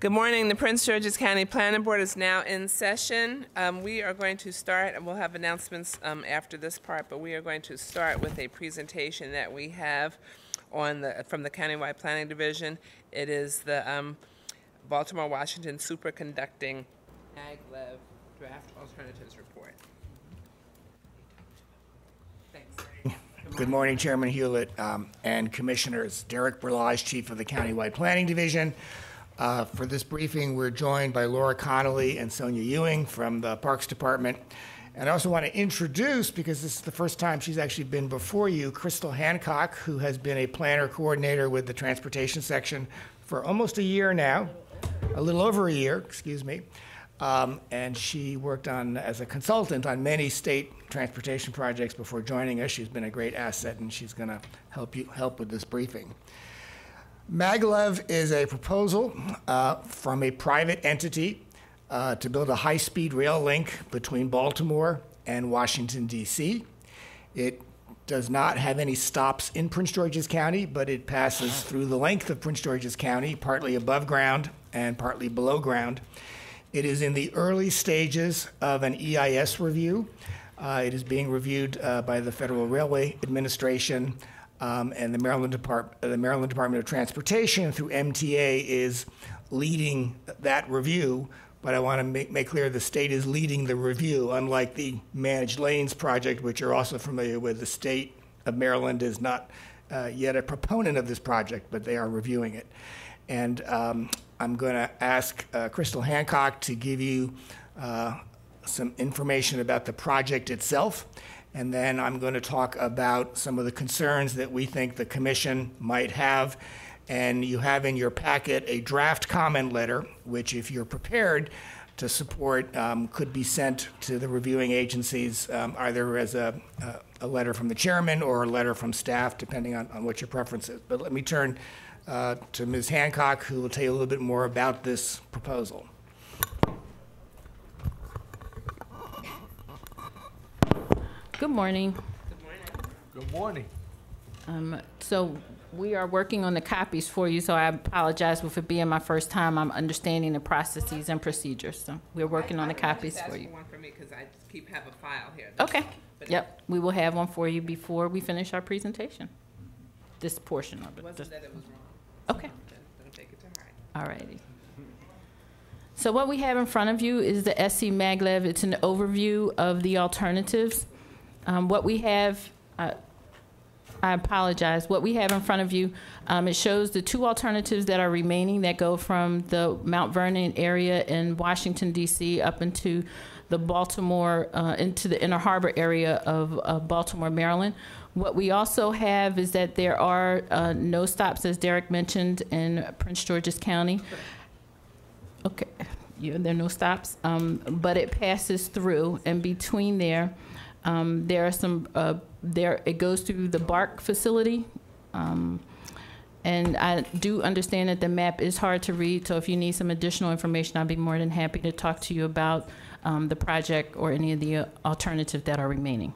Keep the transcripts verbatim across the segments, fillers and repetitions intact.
Good morning. The Prince George's County Planning Board is now in session. Um, we are going to start, and we'll have announcements um, after this part, but we are going to start with a presentation that we have on the from the Countywide Planning Division. It is the um, Baltimore-Washington Superconducting Maglev Draft Alternatives Report. Thanks. Good morning, Chairman Hewlett um, and Commissioners. Derek Berlage, Chief of the Countywide Planning Division. Uh, for this briefing, we're joined by Laura Connolly and Sonia Ewing from the Parks Department. And I also want to introduce, because this is the first time she's actually been before you, Crystal Hancock, who has been a planner coordinator with the Transportation Section for almost a year now, a little over a year, excuse me. Um, and she worked on as a consultant on many state transportation projects before joining us. She's been a great asset, and she's going to help you help with this briefing. Maglev is a proposal uh, from a private entity uh, to build a high-speed rail link between Baltimore and Washington, D C It does not have any stops in Prince George's County, but it passes through the length of Prince George's County, partly above ground and partly below ground. It is in the early stages of an E I S review. Uh, it is being reviewed uh, by the Federal Railway Administration. Um, and the Maryland, Depart uh, the Maryland Department of Transportation through M T A is leading that review, but I want to make, make clear the state is leading the review, unlike the Managed Lanes project, which you're also familiar with. The state of Maryland is not uh, yet a proponent of this project, but they are reviewing it. And um, I'm going to ask uh, Crystal Hancock to give you uh, some information about the project itself. And then I'm going to talk about some of the concerns that we think the commission might have. And you have in your packet a draft comment letter, which if you're prepared to support, um, could be sent to the reviewing agencies, um, either as a, a, a letter from the chairman or a letter from staff, depending on, on what your preference is. But let me turn uh, to Miz Hancock, who will tell you a little bit more about this proposal. Good morning. Good morning. Good morning. Um, so we are working on the copies for you, so I apologize for it being my first time. I'm understanding the processes and procedures. So we're working I, on the I copies for you. For one for me because I just keep have a file here. Okay. Yep. We will have one for you before we finish our presentation. This portion of it. It wasn't Just, that it was wrong. okay. So don't take it to heart. All righty. So what we have in front of you is the S C Maglev. It's an overview of the alternatives. Um, what we have, uh, I apologize, what we have in front of you, um, it shows the two alternatives that are remaining that go from the Mount Vernon area in Washington, D C up into the Baltimore, uh, into the Inner Harbor area of uh, Baltimore, Maryland. What we also have is that there are uh, no stops, as Derek mentioned, in Prince George's County. Okay, yeah, there are no stops, um, but it passes through, and between there, Um, there are some, uh, there, it goes through the BARC facility. Um, and I do understand that the map is hard to read, so if you need some additional information, I'd be more than happy to talk to you about um, the project or any of the uh, alternatives that are remaining.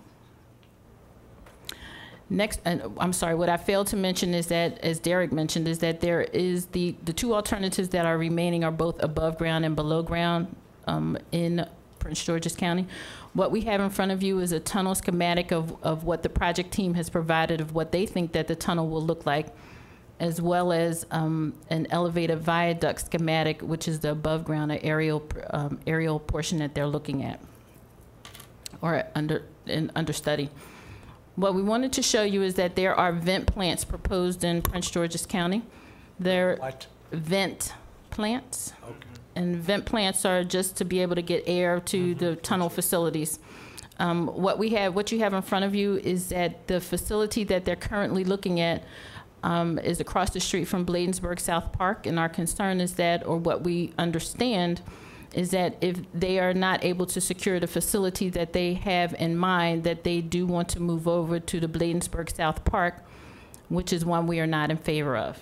Next, and I'm sorry, what I failed to mention is that, as Derek mentioned, is that there is the, the two alternatives that are remaining are both above ground and below ground um, in Prince George's County. What we have in front of you is a tunnel schematic of, of what the project team has provided of what they think that the tunnel will look like, as well as um, an elevated viaduct schematic, which is the above ground aerial, um, aerial portion that they're looking at, or under, in understudy. What we wanted to show you is that there are vent plants proposed in Prince George's County. They're What? vent plants. Okay. And vent plants are just to be able to get air to mm-hmm. the tunnel facilities. Um, what we have, what you have in front of you is that the facility that they're currently looking at um, is across the street from Bladensburg South Park, and our concern is that, or what we understand, is that if they are not able to secure the facility that they have in mind, that they do want to move over to the Bladensburg South Park, which is one we are not in favor of.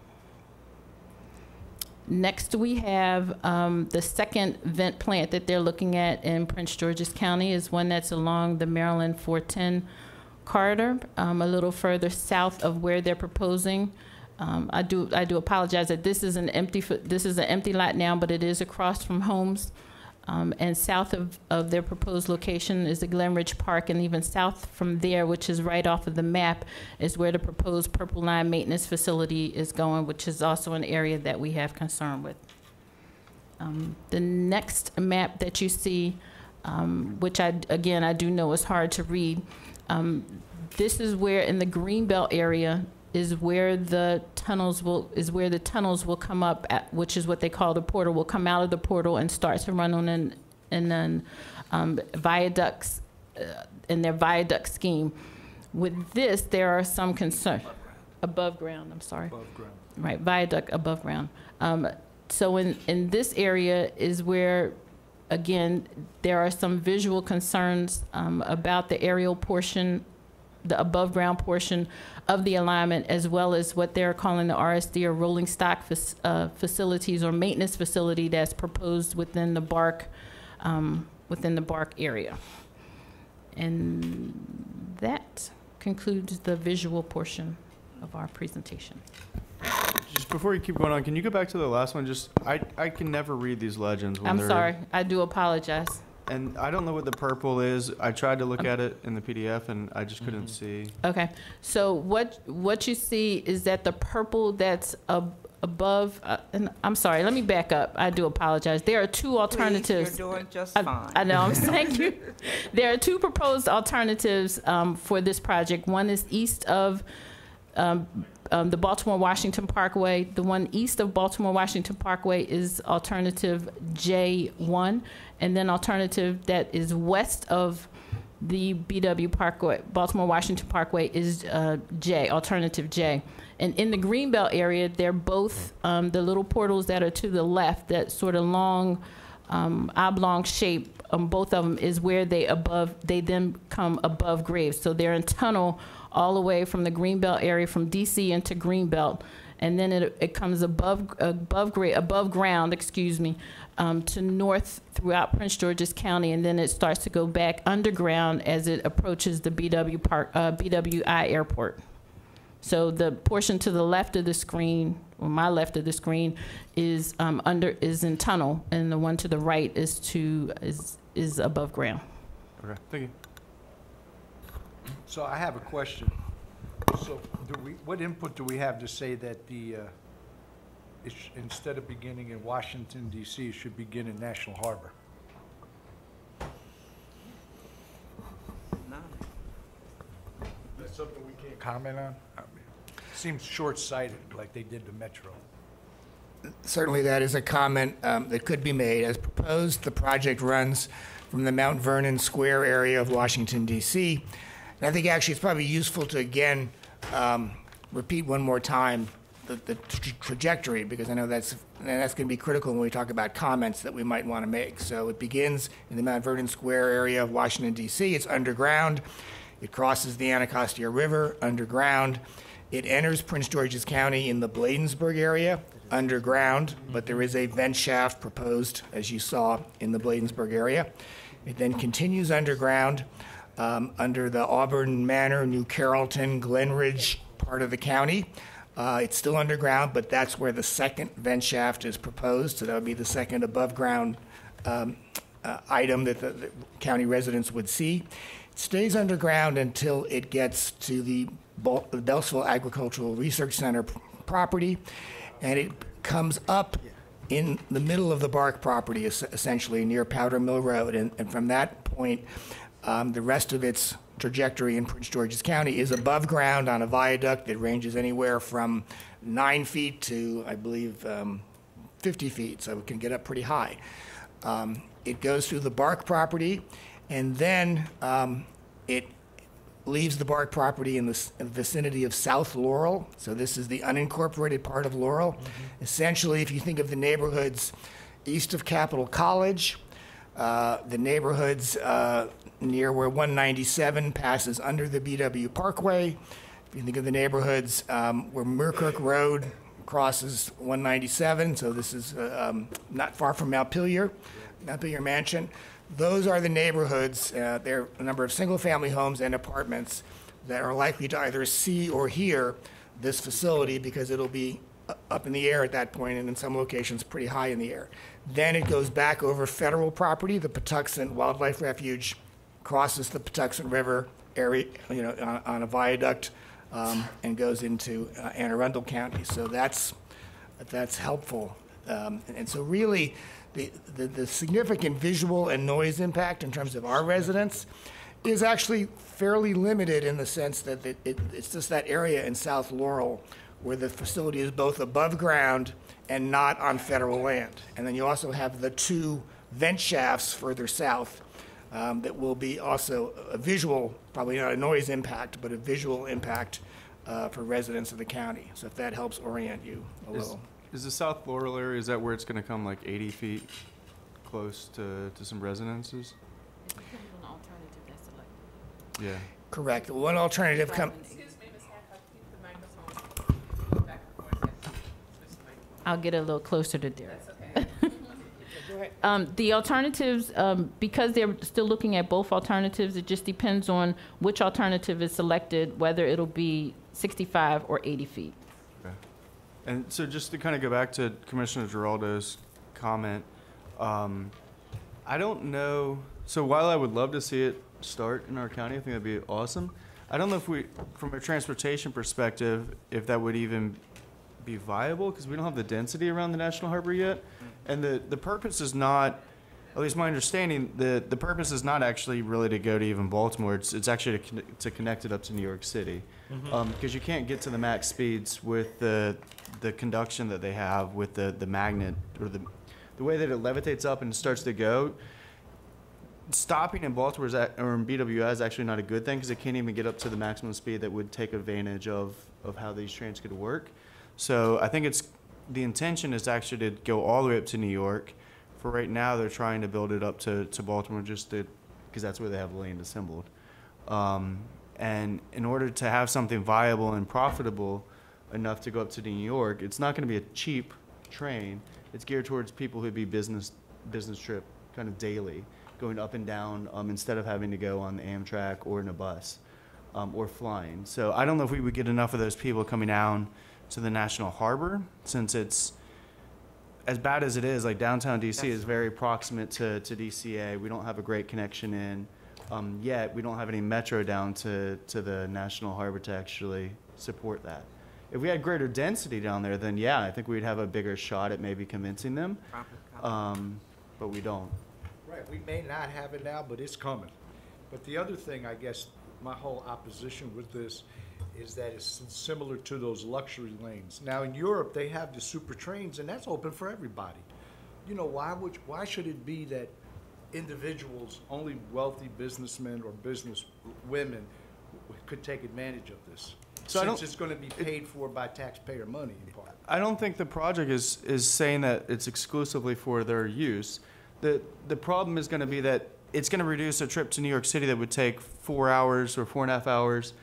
Next, we have um, the second vent plant that they're looking at in Prince George's County is one that's along the Maryland four ten corridor, um, a little further south of where they're proposing Um, I do I do apologize that this is an empty f- this is an empty lot now, but it is across from homes. Um, and south of, of their proposed location is the Glen Ridge Park, and even south from there, which is right off of the map, is where the proposed Purple Line Maintenance Facility is going, which is also an area that we have concern with. Um, the next map that you see, um, which I, again, I do know is hard to read, um, this is where in the Greenbelt area is where the tunnels will is where the tunnels will come up at, which is what they call the portal, will come out of the portal and start to run on an and then um, viaducts uh, in their viaduct scheme. With this, there are some concern above ground. I'm sorry. Above ground. Right, viaduct above ground. Um, so in in this area is where, again, there are some visual concerns um, about the aerial portion, the above ground portion of the alignment, as well as what they're calling the R S D, or rolling stock fac- uh, facilities or maintenance facility that's proposed within the BARC, um, within the BARC area. And that concludes the visual portion of our presentation. Just before you keep going on, can you go back to the last one? Just I, I can never read these legends. When I'm they're, sorry, I do apologize. And I don't know what the purple is. I tried to look at it in the P D F, and I just couldn't see. Okay, so what what you see is that the purple that's ab- above, uh, and I'm sorry, let me back up. I do apologize. There are two alternatives. Please, you're doing just I, fine. I know, thank you. There are two proposed alternatives um, for this project. One is east of um, um, the Baltimore-Washington Parkway. The one east of Baltimore-Washington Parkway is alternative J one, and then alternative that is west of the B W Parkway, Baltimore-Washington Parkway, is uh, J, alternative J. And in the Greenbelt area, they're both um, the little portals that are to the left, that sort of long um, oblong shape. Um, both of them is where they above. They then come above grade. So they're in tunnel all the way from the Greenbelt area, from D C into Greenbelt, and then it it comes above above grade, above ground, excuse me, um, to north throughout Prince George's County, and then it starts to go back underground as it approaches the B W Park, uh, B W I Airport. So the portion to the left of the screen, or my left of the screen, is um, under is in tunnel, and the one to the right is to is is above ground. Okay, thank you. So I have a question. So do we, what input do we have to say that the, uh, it sh- instead of beginning in Washington, D C, it should begin in National Harbor? None. That's something we can't comment on? I mean, seems short-sighted, like they did the Metro. Certainly, that is a comment um, that could be made. As proposed, the project runs from the Mount Vernon Square area of Washington, D C, and I think actually it's probably useful to, again, um, repeat one more time the, the tra- trajectory, because I know that's and that's going to be critical when we talk about comments that we might want to make. So it begins in the Mount Vernon Square area of Washington, D C. It's underground. It crosses the Anacostia River underground. It enters Prince George's County in the Bladensburg area underground, but there is a vent shaft proposed, as you saw, in the Bladensburg area. It then continues underground um, under the Auburn Manor, New Carrollton, Glenridge part of the county. Uh, it's still underground, but that's where the second vent shaft is proposed, so that would be the second above-ground um, uh, item that the, the county residents would see. It stays underground until it gets to the, Bel- the Beltsville Agricultural Research Center p- property, and it comes up in the middle of the BARC property, es- essentially near Powder Mill Road, and, and from that point, um, the rest of its trajectory in Prince George's County is above ground on a viaduct that ranges anywhere from nine feet to, I believe, um, fifty feet, so it can get up pretty high. Um, it goes through the BARC property, and then um, it leaves the BARC property in the s- vicinity of South Laurel. So this is the unincorporated part of Laurel. Mm-hmm. Essentially, if you think of the neighborhoods east of Capitol College, uh, the neighborhoods uh, near where one ninety-seven passes under the B W Parkway. If you think of the neighborhoods um, where Merkirk Road crosses one ninety-seven, so this is uh, um, not far from Montpelier, Montpelier Mansion. Those are the neighborhoods. Uh, there are a number of single-family homes and apartments that are likely to either see or hear this facility because it'll be uh, up in the air at that point, and in some locations pretty high in the air. Then it goes back over federal property. The Patuxent Wildlife Refuge crosses the Patuxent River area, you know, on, on a viaduct, um, and goes into uh, Anne Arundel County. So that's that's helpful. Um, and, and so really, the, the the significant visual and noise impact in terms of our residents is actually fairly limited in the sense that it, it, it's just that area in South Laurel where the facility is both above ground and not on federal land. And then you also have the two vent shafts further south um, that will be also a visual, probably not a noise impact, but a visual impact uh, for residents of the county. So if that helps orient you a Is, little. is the South Laurel area, is that where it's going to come like eighty feet close to, to some residences? Yeah. Correct. One alternative come. Excuse me, Miz Hancock, keep the microphone back and forth. Switch the mic. I'll get a little closer to Derek. That's okay. Go ahead. Um, the alternatives, um, because they're still looking at both alternatives, it just depends on which alternative is selected, whether it'll be sixty-five or eighty feet. Okay. And so just to kind of go back to Commissioner Giraldo's comment, um, I don't know, so while I would love to see it start in our county, I think that'd be awesome. I don't know if we, from a transportation perspective, if that would even be viable, because we don't have the density around the National Harbor yet. And the, the purpose is not, at least my understanding, the, the purpose is not actually really to go to even Baltimore. It's, it's actually to, con- to connect it up to New York City. Because um, you can't get to the max speeds with the, the conduction that they have with the, the magnet, or the, the way that it levitates up and starts to go. Stopping in Baltimore is at, or in B W I is actually not a good thing because it can't even get up to the maximum speed that would take advantage of, of how these trains could work. So I think it's the intention is actually to go all the way up to New York. For right now, they're trying to build it up to, to Baltimore just to, because that's where they have land assembled. Um, and in order to have something viable and profitable enough to go up to New York, it's not going to be a cheap train. It's geared towards people who'd be business business trip kind of daily, going up and down um, instead of having to go on the Amtrak or in a bus um, or flying. So I don't know if we would get enough of those people coming down to the National Harbor, since it's, as bad as it is, like downtown D C is very proximate to, to D C A. We don't have a great connection in, um, yet we don't have any metro down to, to the National Harbor to actually support that. If we had greater density down there, then yeah, I think we'd have a bigger shot at maybe convincing them, um, but we don't. Right, we may not have it now, but it's coming. But the other thing, I guess, my whole opposition with this is that it's similar to those luxury lanes. Now, in Europe, they have the super trains, and that's open for everybody. You know, why would, why should it be that individuals, only wealthy businessmen or business women could take advantage of this? So I Since don't- it's gonna be paid for by taxpayer money in part. I don't think the project is, is saying that it's exclusively for their use. The, the problem is going to be that it's going to reduce a trip to New York City that would take four hours or four and a half hours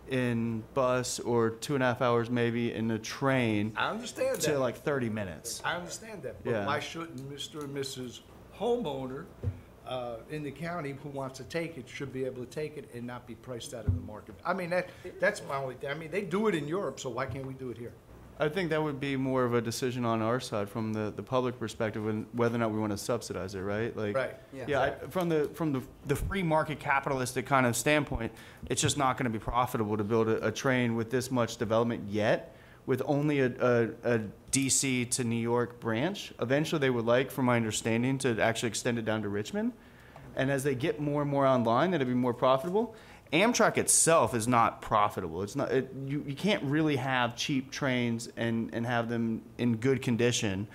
in bus or two and a half hours maybe in a train I understand to that. like thirty minutes. I understand that, but Yeah. why shouldn't Mister and Missus homeowner uh, in the county who wants to take it should be able to take it and not be priced out of the market? I mean, that, that's my only, I mean, they do it in Europe, so why can't we do it here? I think that would be more of a decision on our side from the, the public perspective and whether or not we want to subsidize it, right? Like, Right. Yeah, I, from the from the, the free market capitalistic kind of standpoint, it's just not going to be profitable to build a, a train with this much development yet, with only a, a, a D C to New York branch. Eventually, they would like, from my understanding, to actually extend it down to Richmond. And as they get more and more online, that'll be more profitable. Amtrak itself is not profitable. It's not. It, you you can't really have cheap trains and, and have them in good condition,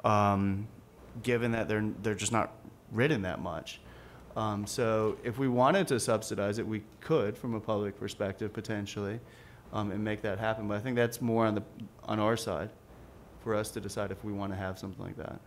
um, given that they're they're just not ridden that much. Um, so if we wanted to subsidize it, we could, from a public perspective, potentially, um, and make that happen. But I think that's more on the on our side, for us to decide if we want to have something like that.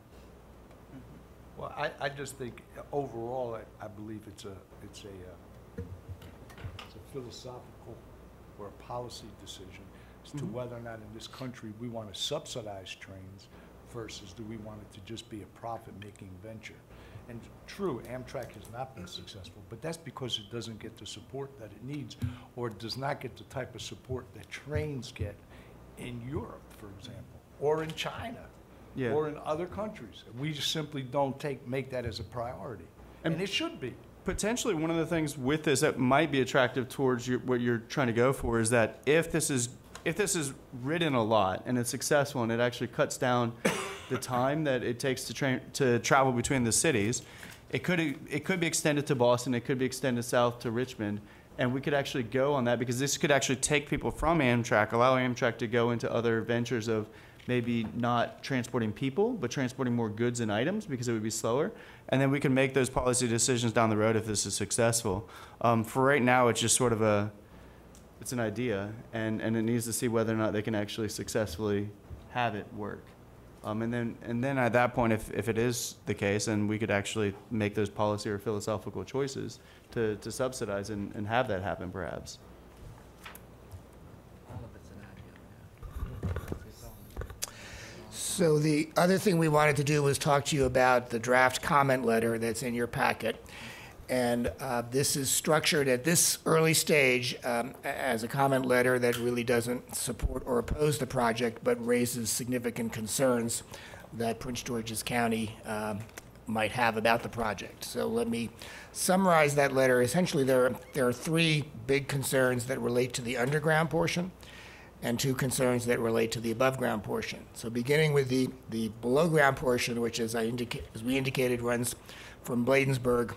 Well, I, I just think overall, I, I believe it's a, it's a, uh, it's a philosophical or a policy decision as to whether or not in this country we want to subsidize trains versus do we want it to just be a profit-making venture. And true, Amtrak has not been successful, but that's because it doesn't get the support that it needs, or it does not get the type of support that trains get in Europe, for example, or in China, Yeah. or in other countries. We just simply don't take, make that as a priority. And- And it should be. Potentially, one of the things with this that might be attractive towards your, what you're trying to go for is that if this is if this is ridden a lot and it's successful and it actually cuts down the time that it takes to train to travel between the cities, it could it could be extended to Boston, it could be extended south to Richmond, and we could actually go on that because this could actually take people from Amtrak, allow Amtrak to go into other ventures of maybe not transporting people, but transporting more goods and items because it would be slower. And then we can make those policy decisions down the road if this is successful. Um, for right now, it's just sort of a, it's an idea, and, and it needs to see whether or not they can actually successfully have it work. Um, and then, and then at that point, if, if it is the case, then we could actually make those policy or philosophical choices to, to subsidize and, and have that happen, perhaps. So the other thing we wanted to do was talk to you about the draft comment letter that's in your packet. And uh, this is structured at this early stage um, as a comment letter that really doesn't support or oppose the project, but raises significant concerns that Prince George's County um, might have about the project. So let me summarize that letter. Essentially, there are, there are three big concerns that relate to the underground portion, and two concerns that relate to the above-ground portion. So beginning with the, the below-ground portion, which, as, I indica- as we indicated, runs from Bladensburg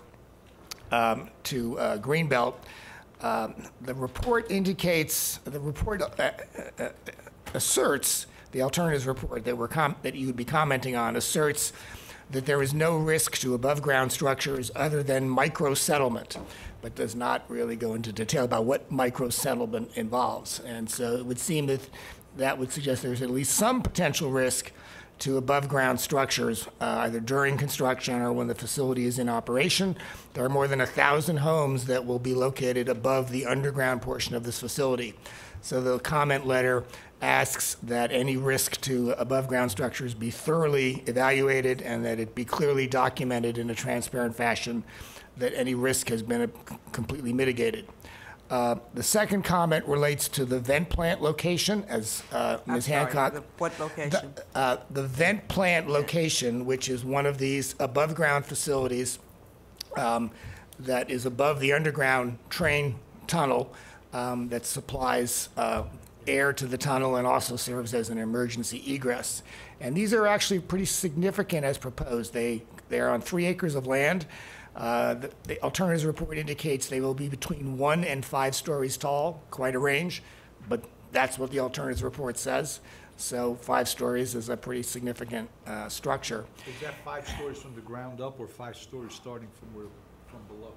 um, to uh, Greenbelt, um, the report indicates, the report uh, uh, asserts, the alternatives report that, we're com- that you would be commenting on asserts that there is no risk to above-ground structures other than micro-settlement, but does not really go into detail about what micro-settlement involves. And so it would seem that that would suggest there's at least some potential risk to above-ground structures, uh, either during construction or when the facility is in operation. There are more than a thousand homes that will be located above the underground portion of this facility. So the comment letter asks that any risk to above-ground structures be thoroughly evaluated and that it be clearly documented in a transparent fashion that any risk has been uh, completely mitigated. Uh, the second comment relates to the vent plant location, as uh, I'm Miz sorry, Hancock. the- What location? The, uh, the vent plant location, which is one of these above-ground facilities um, that is above the underground train tunnel um, that supplies uh, air to the tunnel and also serves as an emergency egress. And these are actually pretty significant as proposed. They, they are on three acres of land. Uh, the, the alternatives report indicates they will be between one and five stories tall, quite a range, but that's what the alternatives report says. So five stories is a pretty significant uh, structure. Is that five stories from the ground up or five stories starting from where, from below?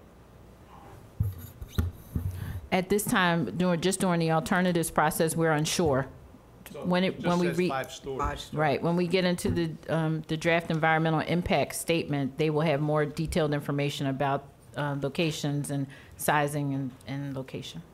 At this time, during, just during the alternatives process, we're unsure. So When it- just when we says re- five stories. Five stories. Right, when we get into the, um, the draft environmental impact statement, they will have more detailed information about, uh, locations and sizing and, and location.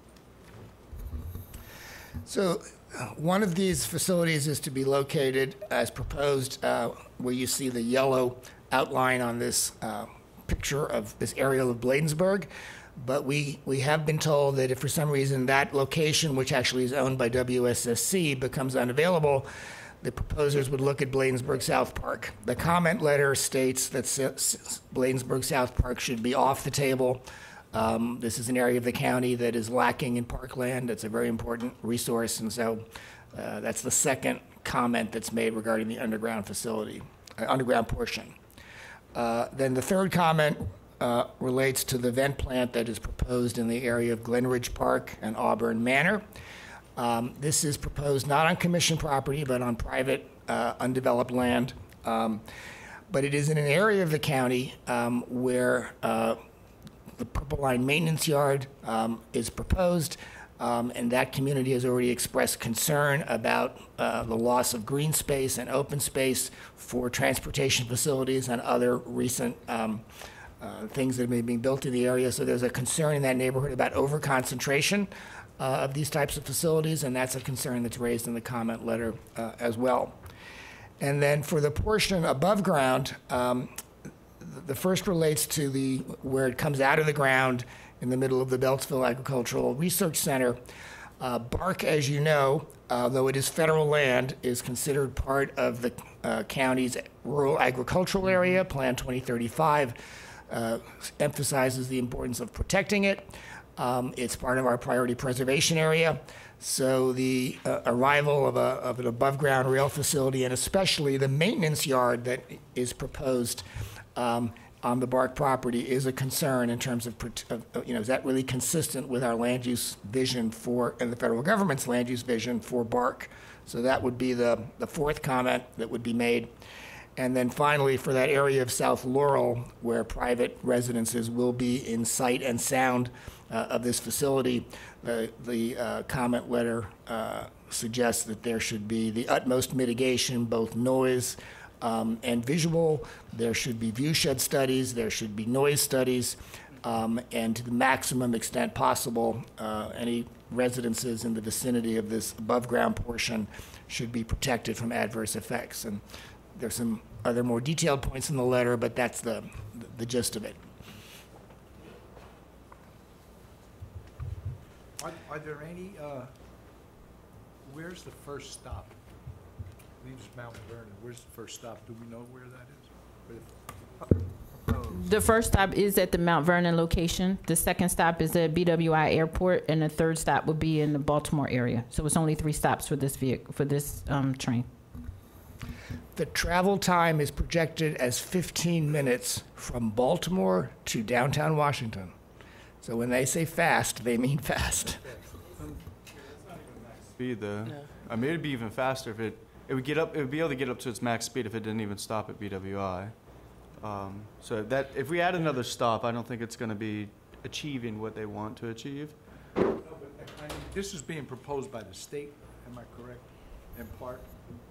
So uh, one of these facilities is to be located as proposed uh, where you see the yellow outline on this uh, picture of this aerial of Bladensburg. But we, we have been told that if for some reason that location, which actually is owned by W S S C, becomes unavailable, the proposers would look at Bladensburg South Park. The comment letter states that S- S- Bladensburg South Park should be off the table. Um, This is an area of the county that is lacking in parkland. It's a very important resource, and so uh, that's the second comment that's made regarding the underground facility, uh, underground portion. Uh, Then the third comment uh, relates to the vent plant that is proposed in the area of Glenridge Park and Auburn Manor. Um, This is proposed not on commission property, but on private, uh, undeveloped land. Um, But it is in an area of the county um, where uh, the Purple Line Maintenance Yard um, is proposed, um, and that community has already expressed concern about uh, the loss of green space and open space for transportation facilities and other recent um, uh, things that have been being built in the area. So there's a concern in that neighborhood about overconcentration uh, of these types of facilities, and that's a concern that's raised in the comment letter uh, as well. And then for the portion above ground, um, the first relates to the, where it comes out of the ground in the middle of the Beltsville Agricultural Research Center. Uh, Bark, as you know, although it is federal land, is considered part of the uh, county's rural agricultural area. Plan twenty thirty-five uh, emphasizes the importance of protecting it. Um, it's part of our priority preservation area. So the uh, arrival of, a, of an above-ground rail facility, and especially the maintenance yard that is proposed um, on the Bark property, is a concern in terms of, of, you know, is that really consistent with our land use vision for, and the federal government's land use vision for Bark? So that would be the, the fourth comment that would be made. And then finally, for that area of South Laurel, where private residences will be in sight and sound uh, of this facility, the, the uh, comment letter uh, suggests that there should be the utmost mitigation, both noise um, and visual. There should be view shed studies, there should be noise studies, um, and to the maximum extent possible, uh, any residences in the vicinity of this above-ground portion should be protected from adverse effects. And there's some other more detailed points in the letter, but that's the, the gist of it. Are, are there any, uh, where's the first stop? Leaves Mount Vernon. Where's the first stop? Do we know where that is? Where the, The first stop is at the Mount Vernon location. The second stop is at B W I Airport, and the third stop would be in the Baltimore area. So it's only three stops for this vehicle, for this um, train. The travel time is projected as fifteen minutes from Baltimore to downtown Washington. So when they say fast, they mean fast. Speed though. No. I mean, it'd be even faster if it, it would get up, it would be able to get up to its max speed if it didn't even stop at B W I. Um, so that, if we add another stop, I don't think it's gonna be achieving what they want to achieve. no, but, I mean, this is being proposed by the state, am I correct, in part?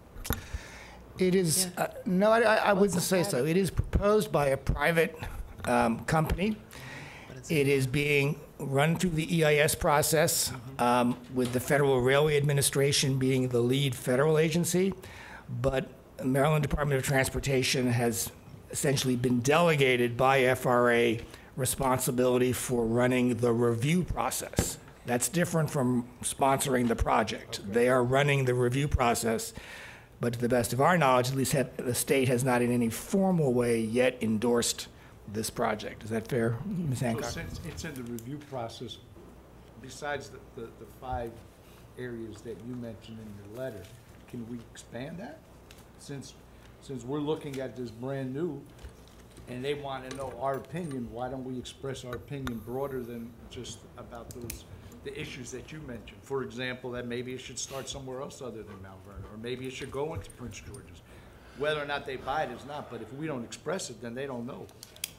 It is, uh, no, I, I wouldn't say so. It is proposed by a private um, company. It is being run through the E I S process, um, with the Federal Railway Administration being the lead federal agency. But Maryland Department of Transportation has essentially been delegated by F R A responsibility for running the review process. That's different from sponsoring the project. Okay. They are running the review process. But to the best of our knowledge, at least have, the state has not in any formal way yet endorsed this project. Is that fair, Miz So Hancock? since it's in the review process, besides the, the, the five areas that you mentioned in your letter, can we expand that? Since, since we're looking at this brand new, and they want to know our opinion, why don't we express our opinion broader than just about those, the issues that you mentioned? For example, that maybe it should start somewhere else other than Mount Vernon, or maybe it should go into Prince George's. Whether or not they buy it is not, but if we don't express it, then they don't know.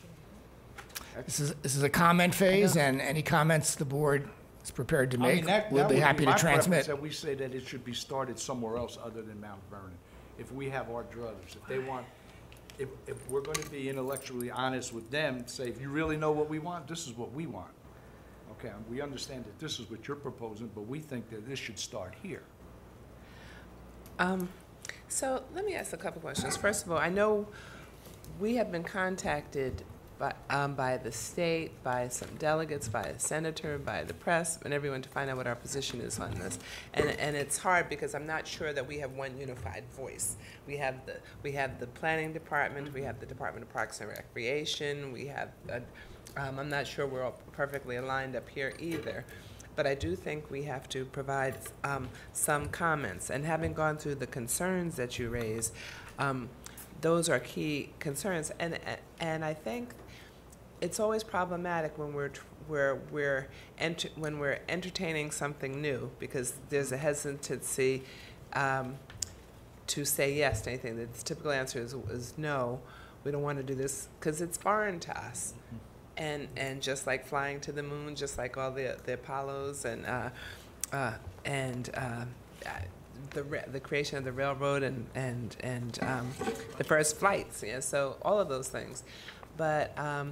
This is, this is a comment phase, and any comments the board is prepared to I make, mean, that, we'll that be would happy my to preference, transmit. that we say that it should be started somewhere else other than Mount Vernon. If we have our druthers, if they want, if, if we're going to be intellectually honest with them, say, if you really know what we want, this is what we want. Okay, we understand that this is what you're proposing, but we think that this should start here. Um, so let me ask a couple questions. First of all, I know we have been contacted by, um, by the state, by some delegates, by a senator, by the press, and everyone to find out what our position is on this. And, and it's hard because I'm not sure that we have one unified voice. We have the, we have the planning department, we have the Department of Parks and Recreation, we have, uh, um, I'm not sure we're all perfectly aligned up here either. But I do think we have to provide um, some comments. And having gone through the concerns that you raised, um, those are key concerns. And, and I think it's always problematic when we're where we're enter, when we're entertaining something new, because there's a hesitancy um, to say yes to anything. The typical answer is, is no. We don't want to do this because it's foreign to us. Mm-hmm. And and just like flying to the moon, just like all the the Apollos and uh, uh, and uh, the the creation of the railroad and and and um, the first flights. Yeah, so all of those things, but. Um,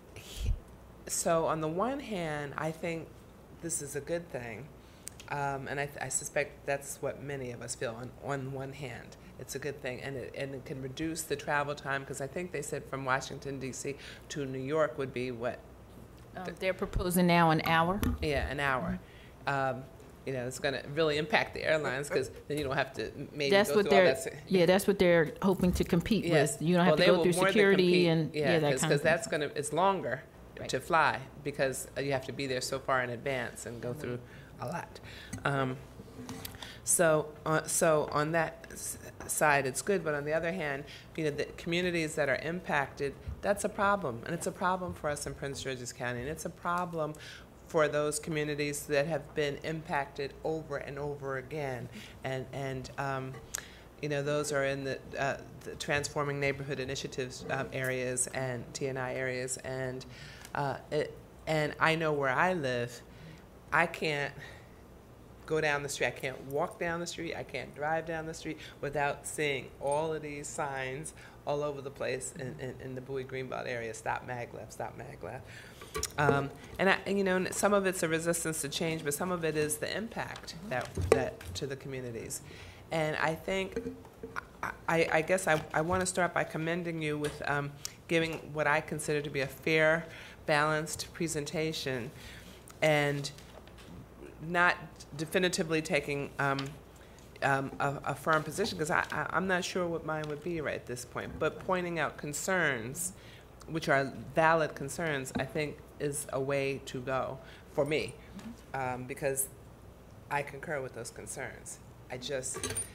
So on the one hand, I think this is a good thing, um, and I, I suspect that's what many of us feel. On, on one hand, it's a good thing, and it, and it can reduce the travel time, because I think they said from Washington, D C to New York would be what? Um, they're proposing now an hour. Yeah, an hour. Um, you know, it's going to really impact the airlines because then you don't have to maybe That's go what through all they're, that. se- yeah, that's what they're hoping to compete Yes. with. You don't have Well, to they go will through more than security compete. and, yeah, that kind of because thing. that's going to, it's longer Right. to fly because you have to be there so far in advance and go through a lot. Um, so, uh, so on that s- side, it's good, but on the other hand, you know, the communities that are impacted, that's a problem, and it's a problem for us in Prince George's County, and it's a problem for those communities that have been impacted over and over again, and and um, you know, those are in the, uh, the transforming neighborhood initiatives um, areas and T N I areas, and uh, it, and I know where I live, I can't go down the street. I can't walk down the street. I can't drive down the street without seeing all of these signs all over the place in, in, in the Bowie Greenbelt area. Stop maglev, stop maglev. Um, and, I, and you know, some of it's a resistance to change, but some of it is the impact that that to the communities. And I think, I, I guess I, I want to start by commending you with um, giving what I consider to be a fair, balanced presentation, and not definitively taking um, um, a, a firm position, because I, I, I'm not sure what mine would be right at this point, but pointing out concerns, which are valid concerns, I think is a way to go for me, um, because I concur with those concerns. I just,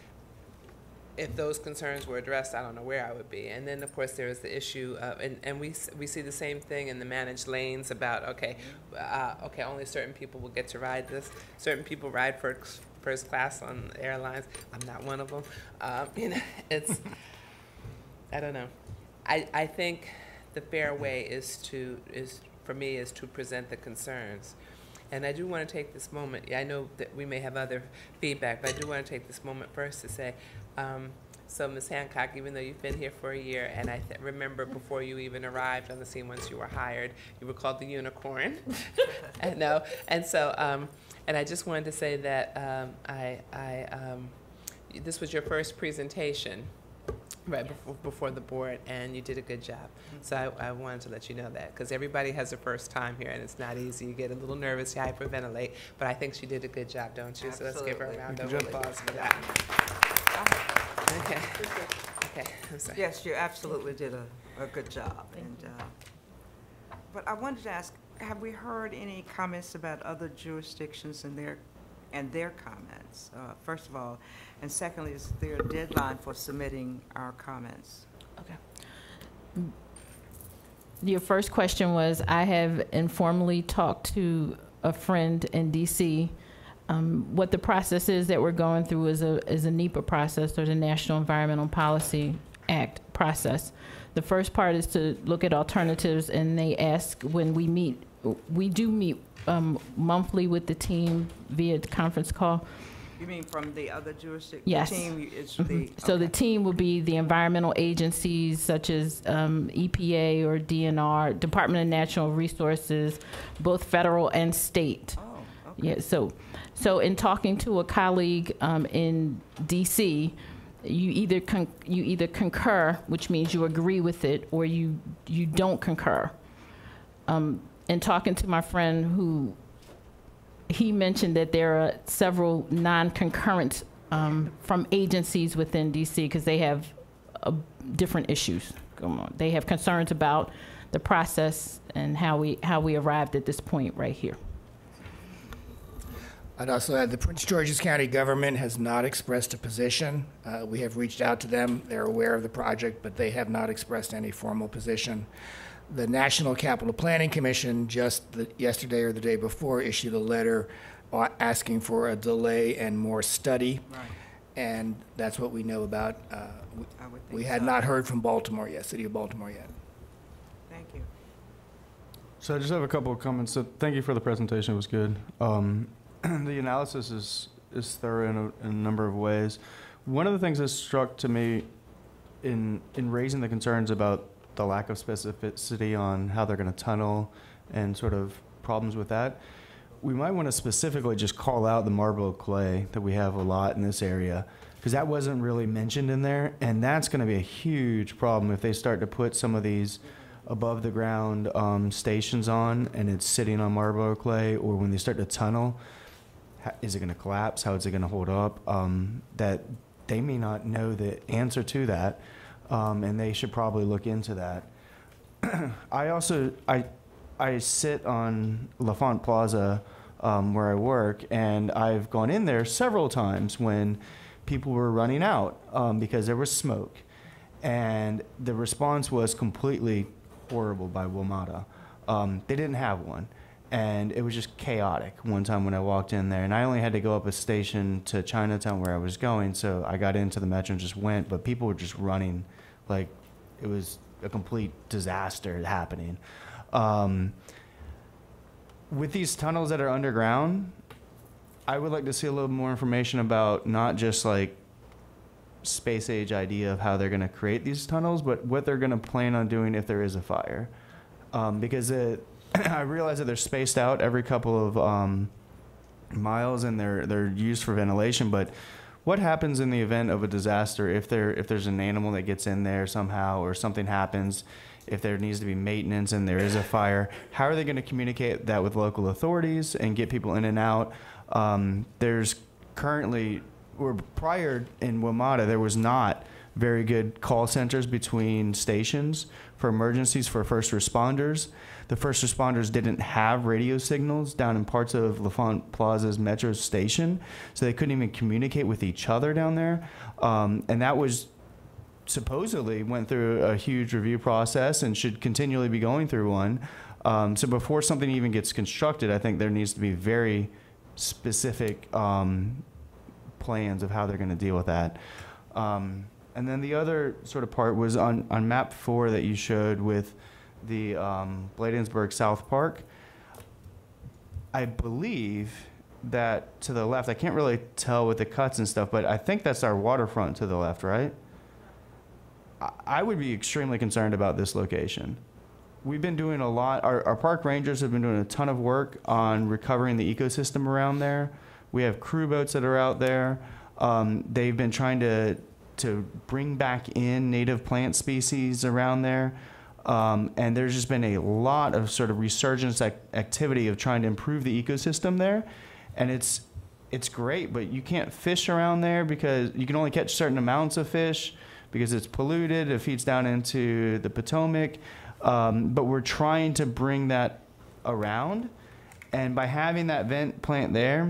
if those concerns were addressed, I don't know where I would be. And then, of course, there is the issue of, and, and we we see the same thing in the managed lanes about, okay, uh, okay, only certain people will get to ride this. Certain people ride first, first class on airlines. I'm not one of them. Um, you know, it's, I don't know. I, I think the fair way is to, is for me, is to present the concerns. And I do want to take this moment, I know that we may have other feedback, but I do want to take this moment first to say, um, so Miz Hancock, even though you've been here for a year, and I th remember before you even arrived on the scene, once you were hired, you were called the unicorn. and no, and so, um, and I just wanted to say that um, I, I, um, this was your first presentation, right, Yes. before, before the board, and you did a good job. So I, I wanted to let you know that, because everybody has a first time here, and it's not easy. You get a little nervous, you hyperventilate, but I think she did a good job, don't you? So let's give her a round of applause for that. Okay. Okay, I'm sorry. Yes, you absolutely did a, a good job. And, uh, but I wanted to ask, have we heard any comments about other jurisdictions and their, and their comments, uh, first of all? And secondly, is there a deadline for submitting our comments? Okay. Your first question was, I have informally talked to a friend in D C. Um, what the process is that we're going through is a, is a NEPA process, or the National Environmental Policy Act process. The first part is to look at alternatives, and they ask when we meet, we do meet um, monthly with the team via conference call. You mean from the other jurisdiction? Yes. The team is Mhm. the, So the okay. team will be the environmental agencies such as um, E P A or D N R, Department of Natural Resources, both federal and state. Oh, okay. Yeah, so, so in talking to a colleague um, in D C, you either con you either concur, which means you agree with it, or you you don't concur. Um, in talking to my friend, who he mentioned that there are several non-concurrent um, from agencies within D C because they have uh, different issues going on. They have concerns about the process and how we how we arrived at this point right here. I'd also add the Prince George's County government has not expressed a position. Uh, we have reached out to them. They're aware of the project, but they have not expressed any formal position. The National Capital Planning Commission just the, yesterday or the day before issued a letter uh, asking for a delay and more study. Right. And that's what we know about. Uh, we, I would think we had so. not heard from Baltimore yet, City of Baltimore yet. Thank you. So I just have a couple of comments. So thank you for the presentation. It was good. Um, the analysis is, is thorough in a, in a number of ways. One of the things that struck to me in, in raising the concerns about the lack of specificity on how they're going to tunnel and sort of problems with that, we might want to specifically just call out the marble clay that we have a lot in this area, because that wasn't really mentioned in there, and that's going to be a huge problem if they start to put some of these above the ground um, stations on and it's sitting on marble clay, or when they start to tunnel. ha- is it going to collapse? How is it going to hold up? Um, that they may not know the answer to that, um, and they should probably look into that. I also I I sit on LaFont Plaza um, where I work, and I've gone in there several times when people were running out um, because there was smoke, and the response was completely horrible by WMATA. Um, they didn't have one, and it was just chaotic one time when I walked in there, and I only had to go up a station to Chinatown where I was going, so I got into the metro and just went, but people were just running like it was a complete disaster happening. Um, with these tunnels that are underground, I would like to see a little more information about not just like space age idea of how they're going to create these tunnels, but what they're going to plan on doing if there is a fire. Um, because it, I realize that they're spaced out every couple of um, miles and they're they're used for ventilation. But what happens in the event of a disaster if there if there's an animal that gets in there somehow or something happens? If there needs to be maintenance and there is a fire, how are they going to communicate that with local authorities and get people in and out? Um, there's currently, or prior in WMATA, there was not very good call centers between stations for emergencies for first responders. The first responders didn't have radio signals down in parts of LaFont Plaza's metro station, so they couldn't even communicate with each other down there. Um, and that was supposedly went through a huge review process and should continually be going through one. Um, so before something even gets constructed, I think there needs to be very specific um, plans of how they're going to deal with that. Um, and then the other sort of part was on, on map four that you showed with the um, Bladensburg South Park. I believe that to the left, I can't really tell with the cuts and stuff, but I think that's our waterfront to the left, right? I would be extremely concerned about this location. We've been doing a lot, our, our park rangers have been doing a ton of work on recovering the ecosystem around there. We have crew boats that are out there. Um, they've been trying to, to bring back in native plant species around there. Um, and there's just been a lot of sort of resurgence ac- activity of trying to improve the ecosystem there. And it's, it's great, but you can't fish around there because you can only catch certain amounts of fish, because it's polluted, it feeds down into the Potomac. Um, but we're trying to bring that around. And by having that vent plant there,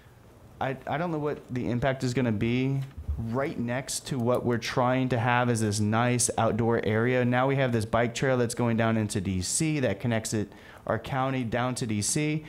I, I don't know what the impact is going to be right next to what we're trying to have as this nice outdoor area. Now we have this bike trail that's going down into D C that connects it, our county down to D C.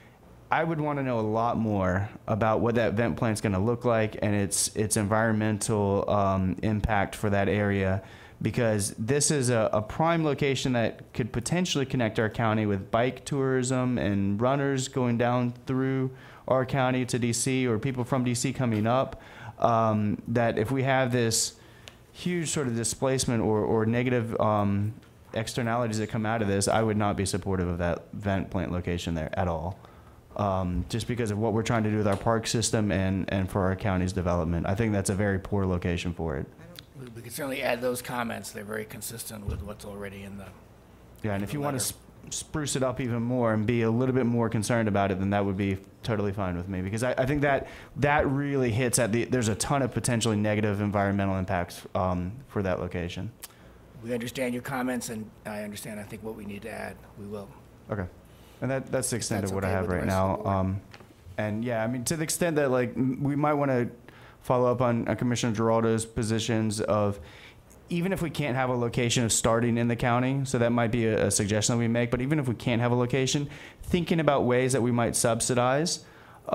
I would want to know a lot more about what that vent plant is going to look like and its its environmental um, impact for that area, because this is a, a prime location that could potentially connect our county with bike tourism and runners going down through our county to D C, or people from D C coming up. Um, that if we have this huge sort of displacement or, or negative um, externalities that come out of this, I would not be supportive of that vent plant location there at all. Um, just because of what we're trying to do with our park system and, and for our county's development. I think that's a very poor location for it. We, we could certainly add those comments. They're very consistent with what's already in the. Yeah, and if you letter. want to sp- spruce it up even more and be a little bit more concerned about it, then that would be totally fine with me, because I, I think that that really hits at the. There's a ton of potentially negative environmental impacts um, for that location. We understand your comments, and I understand, I think, what we need to add. We will. Okay. And that, that's the extent That's of what okay I have with the right rest of now. the board. Um, and yeah, I mean, to the extent that like m- we might want to follow up on uh, Commissioner Giraldo's positions of, even if we can't have a location of starting in the county, so that might be a, a suggestion that we make, but even if we can't have a location, thinking about ways that we might subsidize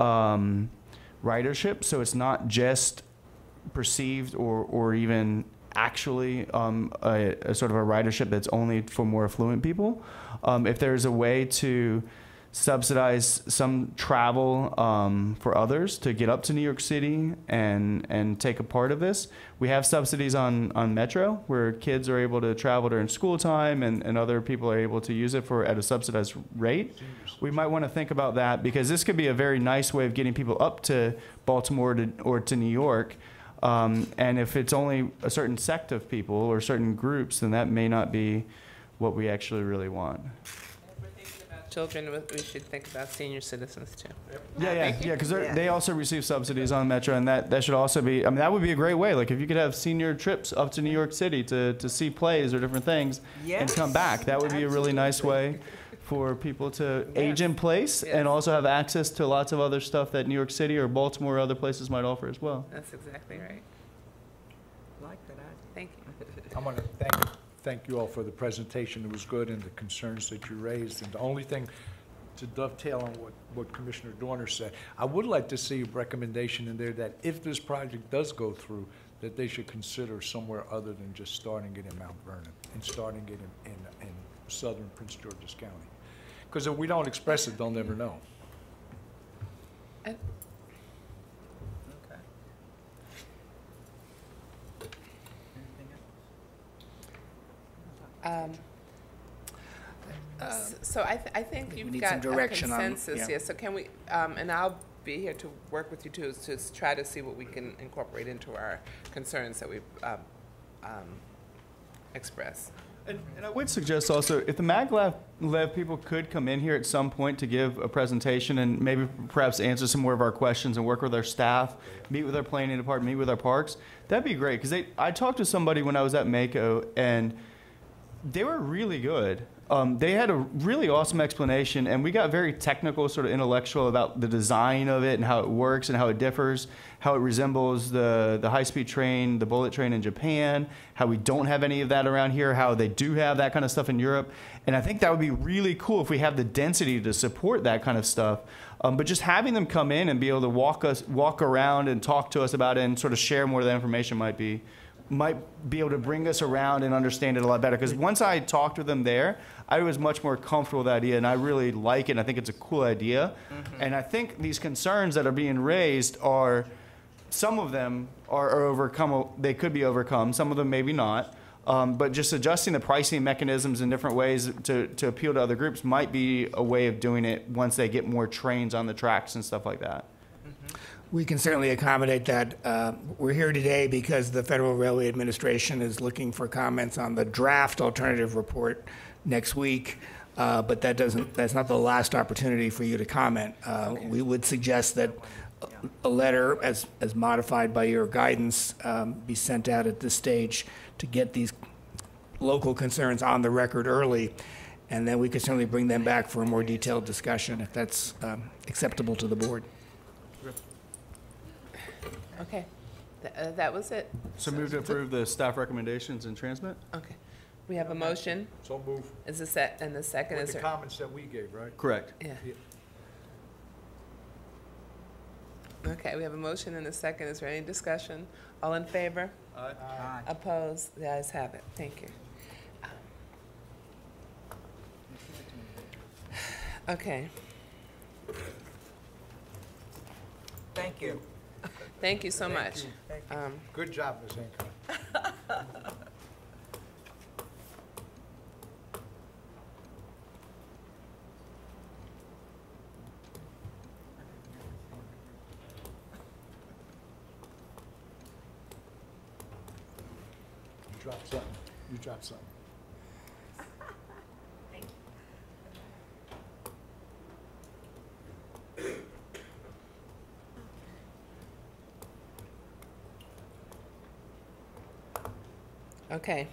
um, ridership, so it's not just perceived or, or even actually um, a, a sort of a ridership that's only for more affluent people. Um, if there's a way to subsidize some travel um, for others to get up to New York City and and take a part of this. We have subsidies on, on Metro where kids are able to travel during school time and, and other people are able to use it for at a subsidized rate. We might want to think about that, because this could be a very nice way of getting people up to Baltimore to, or to New York. Um, and if it's only a certain sect of people or certain groups, then that may not be what we actually really want. If we're thinking about children, we we should think about senior citizens too. Yeah, yeah, yeah, because Yeah. they also receive subsidies on Metro, and that, that should also be, I mean, that would be a great way. Like, if you could have senior trips up to New York City to, to see plays or different things and Yes, come back, that would be a really nice way for people to age in place and also have access to lots of other stuff that New York City or Baltimore or other places might offer as well. That's exactly right. Like that idea. Thank you. I want to thank, thank you all for the presentation. It was good, and the concerns that you raised. And the only thing, to dovetail on what, what Commissioner Dorner said, I would like to see a recommendation in there that if this project does go through, that they should consider somewhere other than just starting it in Mount Vernon and starting it in, in, in southern Prince George's County. Because if we don't express it, they'll never know. And- Okay. Um, s- So I, th- I think we you've need some got a direction on- consensus yeah. here. So can we, um, and I'll be here to work with you too, to s- try to see what we can incorporate into our concerns that we've um, um, expressed. And, and I would suggest also, if the maglev Lev people could come in here at some point to give a presentation and maybe perhaps answer some more of our questions and work with our staff, meet with our planning department, meet with our parks, that'd be great. Because I talked to somebody when I was at Mako, and they were really good. Um, they had a really awesome explanation, and we got very technical, sort of intellectual about the design of it and how it works and how it differs, how it resembles the, the high-speed train, the bullet train in Japan, how we don't have any of that around here, how they do have that kind of stuff in Europe. And I think that would be really cool if we have the density to support that kind of stuff. Um, but just having them come in and be able to walk us, walk around and talk to us about it and sort of share more of that information might be might be able to bring us around and understand it a lot better. Because once I talked with them there, I was much more comfortable with the idea, and I really like it, and I think it's a cool idea. Mm-hmm. And I think these concerns that are being raised are, some of them are, are overcome, they could be overcome, some of them maybe not. Um, but just adjusting the pricing mechanisms in different ways to, to appeal to other groups might be a way of doing it once they get more trains on the tracks and stuff like that. We can certainly accommodate that. Uh, We're here today because the Federal Railway Administration is looking for comments on the draft alternative report next week, uh, but that doesn't, that's not the last opportunity for you to comment. Uh, We would suggest that a letter, as, as modified by your guidance, um, be sent out at this stage to get these local concerns on the record early, and then we could certainly bring them back for a more detailed discussion if that's um, acceptable to the board. Okay, Th- uh, that was it. So move to approve the staff recommendations and transmit? Okay, we have a motion. So move Is the set, and the second with is the there? comments that we gave, right? Correct. Yeah. Yeah. Okay, we have a motion and a second. Is there any discussion? All in favor? Aye. Opposed? The ayes have it. Thank you. Okay, Thank you. thank you so Thank much. you. Thank you. Um, Good job, Miz Hancock. You dropped something. You dropped something. Okay.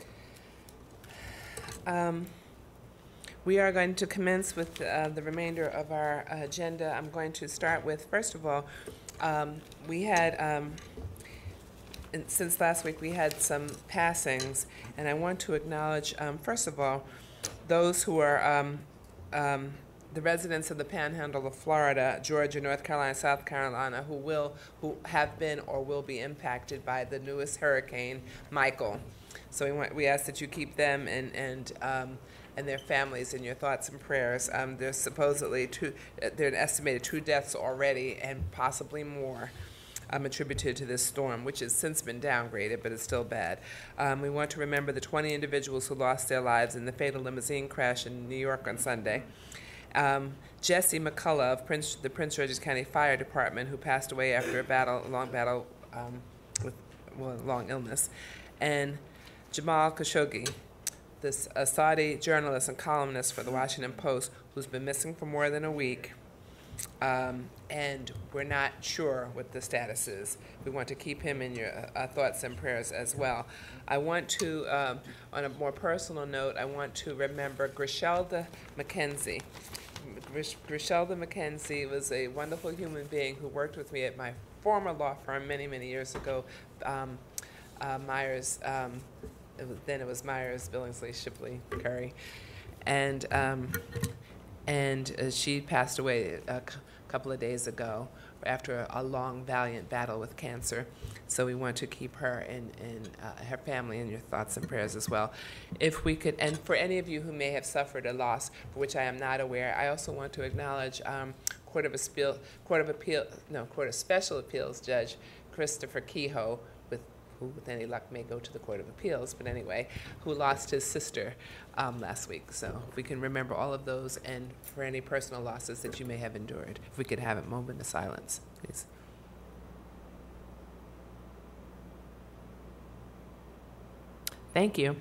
Um, We are going to commence with uh, the remainder of our agenda. I'm going to start with, first of all, um, we had, um, and since last week, we had some passings, and I want to acknowledge, um, first of all, those who are um, um, the residents of the Panhandle of Florida, Georgia, North Carolina, South Carolina, who will, who have been or will be impacted by the newest hurricane, Michael. So we want, we ask that you keep them and and um, and their families in your thoughts and prayers. Um, there's supposedly two, uh, there are an estimated two deaths already, and possibly more, um, attributed to this storm, which has since been downgraded, but it's still bad. Um, we want to remember the twenty individuals who lost their lives in the fatal limousine crash in New York on Sunday. Um, Jesse McCullough of Prince, the Prince George's County Fire Department, who passed away after a battle, a long battle um, with well, a long illness, and Jamal Khashoggi, this a Saudi journalist and columnist for the Washington Post who's been missing for more than a week. Um, and we're not sure what the status is. We want to keep him in your uh, thoughts and prayers as well. I want to, um, on a more personal note, I want to remember Griselda McKenzie. Gris- Griselda McKenzie was a wonderful human being who worked with me at my former law firm many, many years ago, um, uh, Myers, um, it was, then it was Myers, Billingsley, Shipley, Curry. And um, And uh, she passed away a c- couple of days ago after a, a long, valiant battle with cancer. So we want to keep her and, and uh, her family in your thoughts and prayers as well. If we could, and for any of you who may have suffered a loss for which I am not aware, I also want to acknowledge um, Court of Appeal, Court of Appeal, no, Court of Special Appeals Judge Christopher Kehoe, with who with any luck may go to the Court of Appeals, but anyway, who lost his sister um, last week. So if we can remember all of those, and for any personal losses that you may have endured, if we could have a moment of silence, please. Thank you.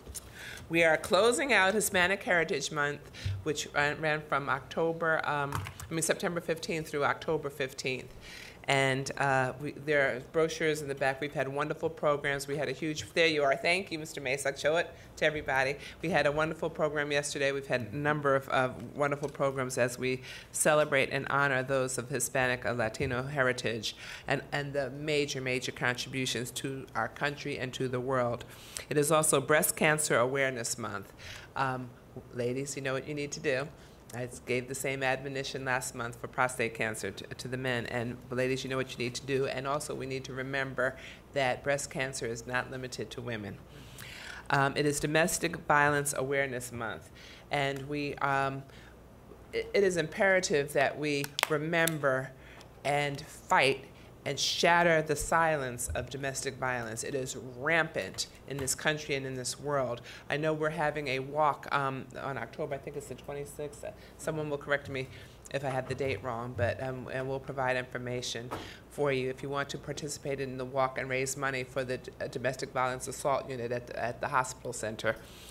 We are closing out Hispanic Heritage Month, which ran, ran from October, um, I mean September fifteenth through October fifteenth. And uh, we, there are brochures in the back. We've had wonderful programs. We had a huge, there you are. Thank you, Mister Masak. Show it to everybody. We had a wonderful program yesterday. We've had a number of uh, wonderful programs as we celebrate and honor those of Hispanic or Latino heritage and, and the major, major contributions to our country and to the world. It is also Breast Cancer Awareness Month. Um, ladies, you know what you need to do. I gave the same admonition last month for prostate cancer to, to the men. And ladies, you know what you need to do. And also, we need to remember that breast cancer is not limited to women. Um, it is Domestic Violence Awareness Month. And we, um, it, it is imperative that we remember and fight and shatter the silence of domestic violence. It is rampant in this country and in this world. I know we're having a walk um, on October, I think it's the twenty-sixth. Someone will correct me if I have the date wrong, but um, and we'll provide information for you if you want to participate in the walk and raise money for the uh, Domestic Violence Assault Unit at the, at the hospital center.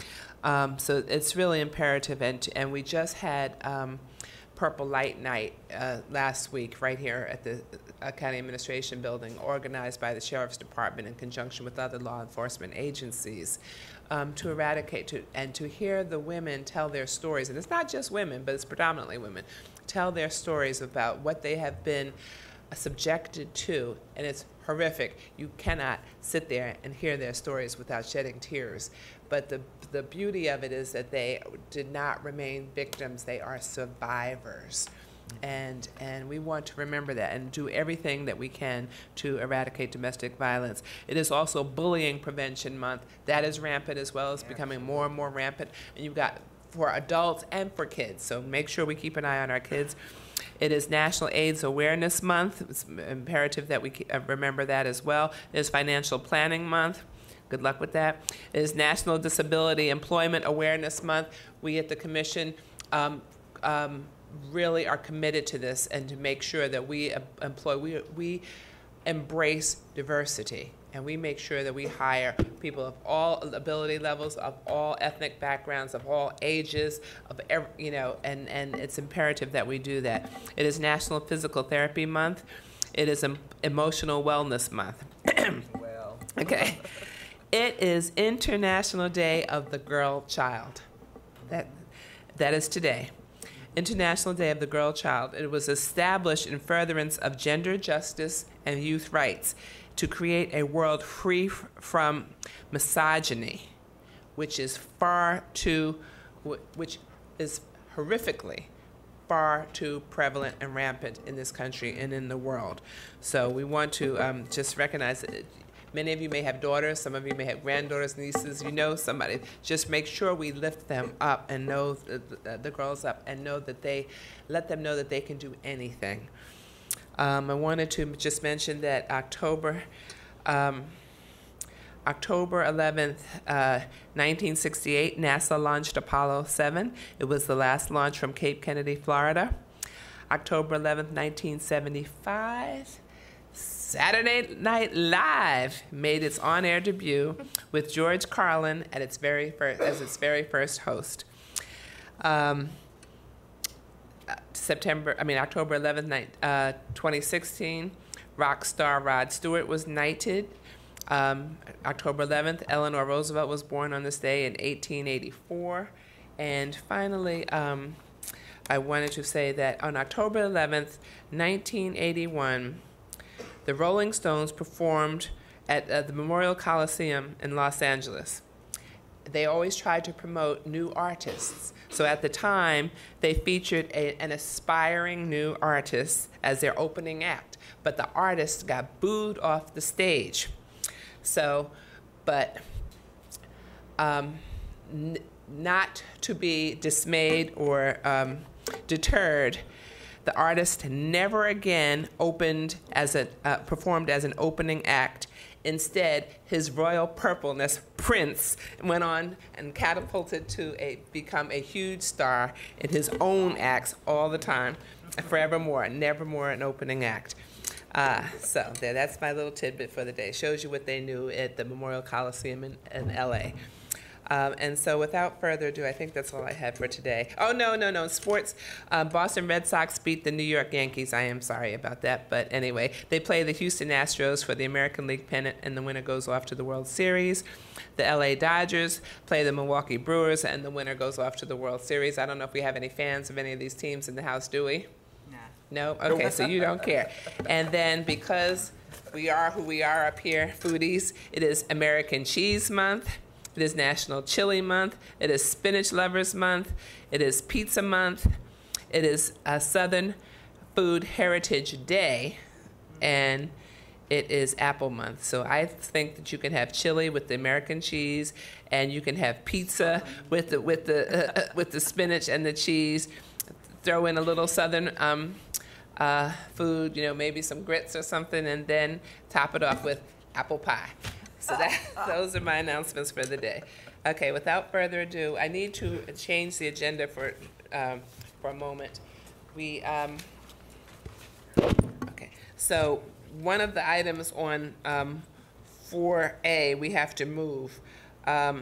Um, so it's really imperative, and, and we just had um, Purple Light Night uh, last week right here at the uh, County Administration Building, organized by the Sheriff's Department in conjunction with other law enforcement agencies, um, to eradicate to, and to hear the women tell their stories. And it's not just women, but it's predominantly women, tell their stories about what they have been subjected to, and it's horrific. You cannot sit there and hear their stories without shedding tears. But the the beauty of it is that they did not remain victims, they are survivors. And and we want to remember that and do everything that we can to eradicate domestic violence. It is also Bullying Prevention Month. That is rampant as well. It's becoming more and more rampant. And you've got for adults and for kids. So make sure we keep an eye on our kids. It is National AIDS Awareness Month. It's imperative that we remember that as well. It is Financial Planning Month. Good luck with that. It is National Disability Employment Awareness Month. We at the Commission um, um, really are committed to this and to make sure that we employ, we, we embrace diversity. And we make sure that we hire people of all ability levels, of all ethnic backgrounds, of all ages, of every, you know, and, and it's imperative that we do that. It is National Physical Therapy Month. It is em- Emotional Wellness Month. Well. Okay. It is International Day of the Girl Child. That, that is today. International Day of the Girl Child. It was established in furtherance of gender justice and youth rights to create a world free f- from misogyny, which is far too, which is horrifically far too prevalent and rampant in this country and in the world. So we want to um, just recognize that many of you may have daughters, some of you may have granddaughters, nieces, you know somebody. Just make sure we lift them up and know the, the, the girls up and know that they, let them know that they can do anything. Um, I wanted to just mention that October, um, October eleventh, uh, nineteen sixty-eight, NASA launched Apollo seven. It was the last launch from Cape Kennedy, Florida. October eleventh, nineteen seventy-five, Saturday Night Live made its on-air debut with George Carlin at its very first, as its very first host. Um, September, I mean October eleventh, uh, twenty sixteen, rock star Rod Stewart was knighted. Um, October eleventh, Eleanor Roosevelt was born on this day in eighteen eighty-four. And finally, um, I wanted to say that on October eleventh, nineteen eighty-one, the Rolling Stones performed at uh, the Memorial Coliseum in Los Angeles. They always tried to promote new artists. So at the time, they featured a, an aspiring new artist as their opening act, but the artist got booed off the stage. So, but um, n not to be dismayed or um, deterred, the artist never again opened as a, uh, performed as an opening act. Instead, his royal purpleness, Prince, went on and catapulted to a, become a huge star in his own acts all the time, forevermore, nevermore an opening act. Uh, so there, that's my little tidbit for the day. Shows you what they knew at the Memorial Coliseum in, in L A. Um, and so without further ado, I think that's all I had for today. Oh, no, no, no. Sports, uh, Boston Red Sox beat the New York Yankees. I am sorry about that. But anyway, they play the Houston Astros for the American League pennant, and the winner goes off to the World Series. The L A Dodgers play the Milwaukee Brewers, and the winner goes off to the World Series. I don't know if we have any fans of any of these teams in the house, do we? Nah. No? Okay, so you don't care. And then because we are who we are up here, foodies, it is American Cheese Month. It is National Chili Month. It is Spinach Lovers Month. It is Pizza Month. It is a Southern Food Heritage Day. And it is Apple Month. So I think that you can have chili with the American cheese, and you can have pizza with the, with the, uh, with the spinach and the cheese. Throw in a little Southern um, uh, food, you know, maybe some grits or something, and then top it off with apple pie. So that, those are my announcements for the day. Okay, without further ado, I need to change the agenda for, um, for a moment. We, um, okay, so one of the items on um, four A we have to move. Um,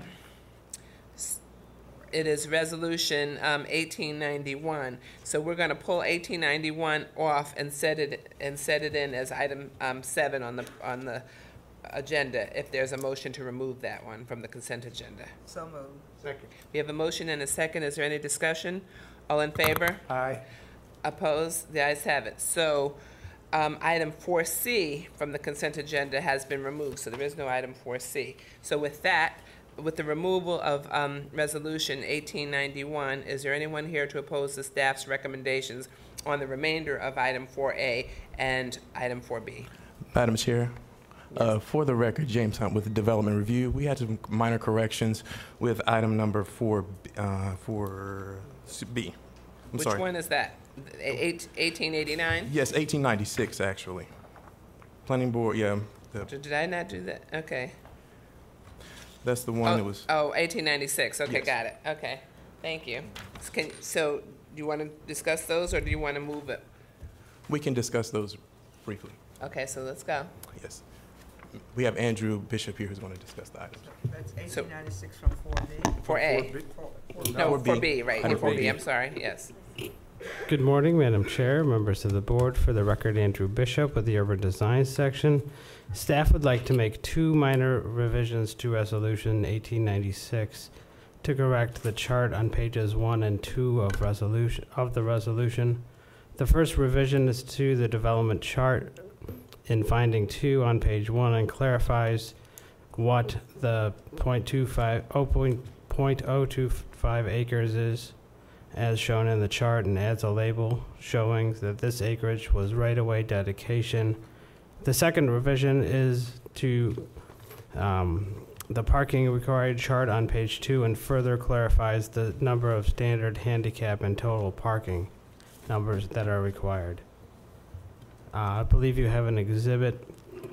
it is resolution um, eighteen ninety-one. So we're going to pull eighteen ninety-one off and set it and set it in as item um, seven on the on the agenda, if there's a motion to remove that one from the consent agenda. So moved. Second. We have a motion and a second. Is there any discussion? All in favor? Aye. Opposed? The ayes have it. So um, item four C from the consent agenda has been removed, so there is no item four C. So with that, with the removal of um, resolution eighteen ninety-one, is there anyone here to oppose the staff's recommendations on the remainder of item four A and item four B? Madam Chair, uh, for the record, James Hunt with the Development Review. We had some minor corrections with item number four, uh, four B. I'm Which sorry. one is that? Eight, eighteen eighty-nine? Yes, eighteen ninety-six, actually. Planning Board, yeah. the- Did I not do that? Okay. That's the one Oh, that was, oh, eighteen ninety-six. Okay, Yes. got it. Okay, thank you. S- Can, so, do you want to discuss those, or do you want to move it? we can discuss those briefly. Okay, so let's go. Yes. We have Andrew Bishop here who's going to discuss the items. That's So- eighteen ninety-six from four B. Four A. No, four four B. B, right, Item four four B, B. I'm sorry, yes. Good morning, Madam Chair, members of the board. For the record, Andrew Bishop with the Urban Design Section. Staff would like to make two minor revisions to Resolution eighteen ninety-six to correct the chart on pages one and two of resolution of the resolution. The first revision is to the development chart in finding two on page one and clarifies what the point two five oh point oh two five acres is, as shown in the chart, and adds a label showing that this acreage was right-of-way dedication. The second revision is to um, the parking required chart on page two and further clarifies the number of standard handicap and total parking numbers that are required. Uh, I believe you have an exhibit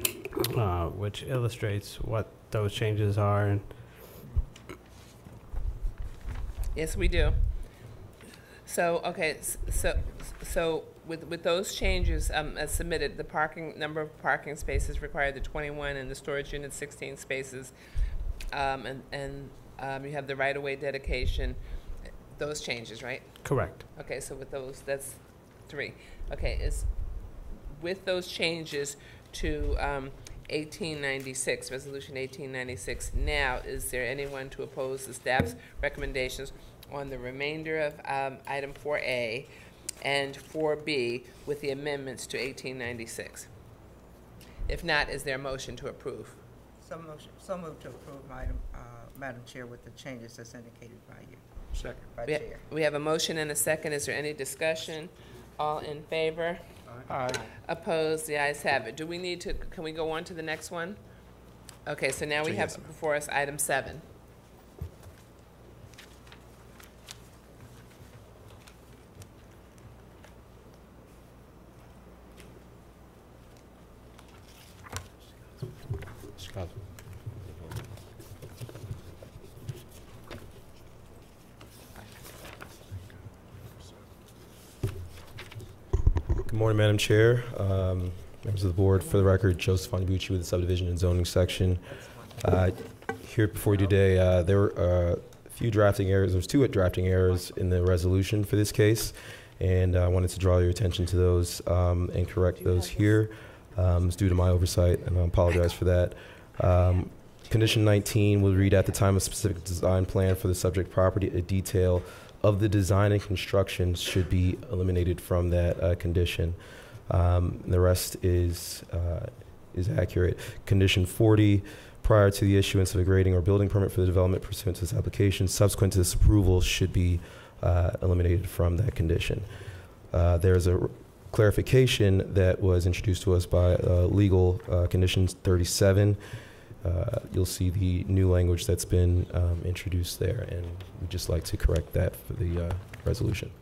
uh, which illustrates what those changes are. And Yes, we do. So, okay, s- so, so with, with those changes um, as submitted, the parking, number of parking spaces required the twenty-one and the storage unit sixteen spaces, um, and, and um, you have the right-of-way dedication, those changes, right? Correct. Okay, so with those, that's three. Okay, is, with those changes to um, eighteen ninety-six, Resolution eighteen ninety-six, now, is there anyone to oppose the staff's recommendations on the remainder of um, item four A and four B with the amendments to eighteen ninety-six? If not, is there a motion to approve? So motion, so move to approve, item, uh, Madam Chair, with the changes as indicated by you, Second. by We, Chair. we have a motion and a second. Is there any discussion? All in favor? Aye. Opposed? The ayes have it. Do we need to, can we go on to the next one? Okay, so now we have before us item seven. Good morning, Madam Chair, um, members of the board. For the record, Joseph Onibuchi with the Subdivision and Zoning Section. Uh, here before you today, uh, there were uh, a few drafting errors. There's two drafting errors in the resolution for this case, and I wanted to draw your attention to those um, and correct those here. Um, it's due to my oversight, and I apologize for that. Um, condition nineteen will read, at the time of specific design plan for the subject property, a detail of the design and construction should be eliminated from that uh, condition. Um, the rest is uh, is accurate. Condition forty, prior to the issuance of a grading or building permit for the development pursuant to this application, subsequent to this approval, should be uh, eliminated from that condition. Uh, there's a clarification that was introduced to us by uh, legal uh, conditions thirty-seven. Uh, you'll see the new language that's been um, introduced there, and we'd just like to correct that for the uh, resolution.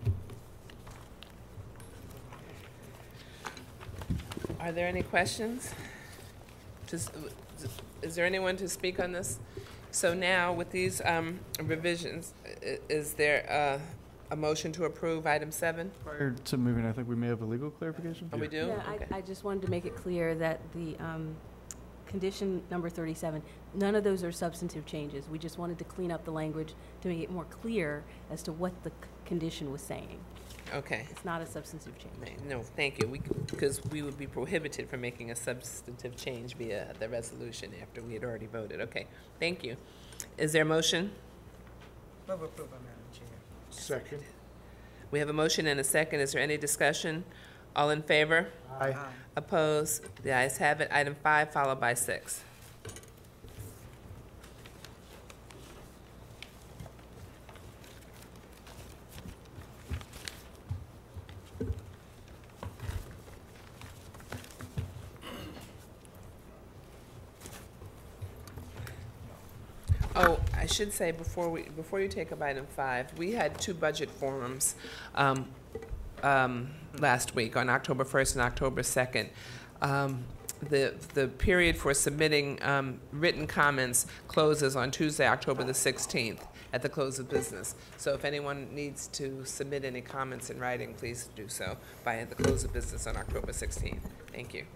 Are there any questions? Does, is there anyone to speak on this? So now, with these um, revisions, i- is there uh, a motion to approve item seven? Prior to moving, I think we may have a legal clarification. Oh, we do? Yeah, Okay. I, I just wanted to make it clear that the um, condition number thirty-seven, none of those are substantive changes. We just wanted to clean up the language to make it more clear as to what the c- condition was saying. Okay. It's not a substantive change. No, thank you. We, because we would be prohibited from making a substantive change via the resolution after we had already voted. Okay, thank you. Is there a motion? Move approval, Madam Chair. Second. We have a motion and a second. Is there any discussion? All in favor? Aye. Opposed? The ayes have it. Item five, followed by six. Oh, I should say before we, before you take up item five, we had two budget forums um, um, last week on October first and October second. Um, the the period for submitting um, written comments closes on Tuesday, October the sixteenth, at the close of business. So if anyone needs to submit any comments in writing, please do so by the close of business on October sixteenth. Thank you.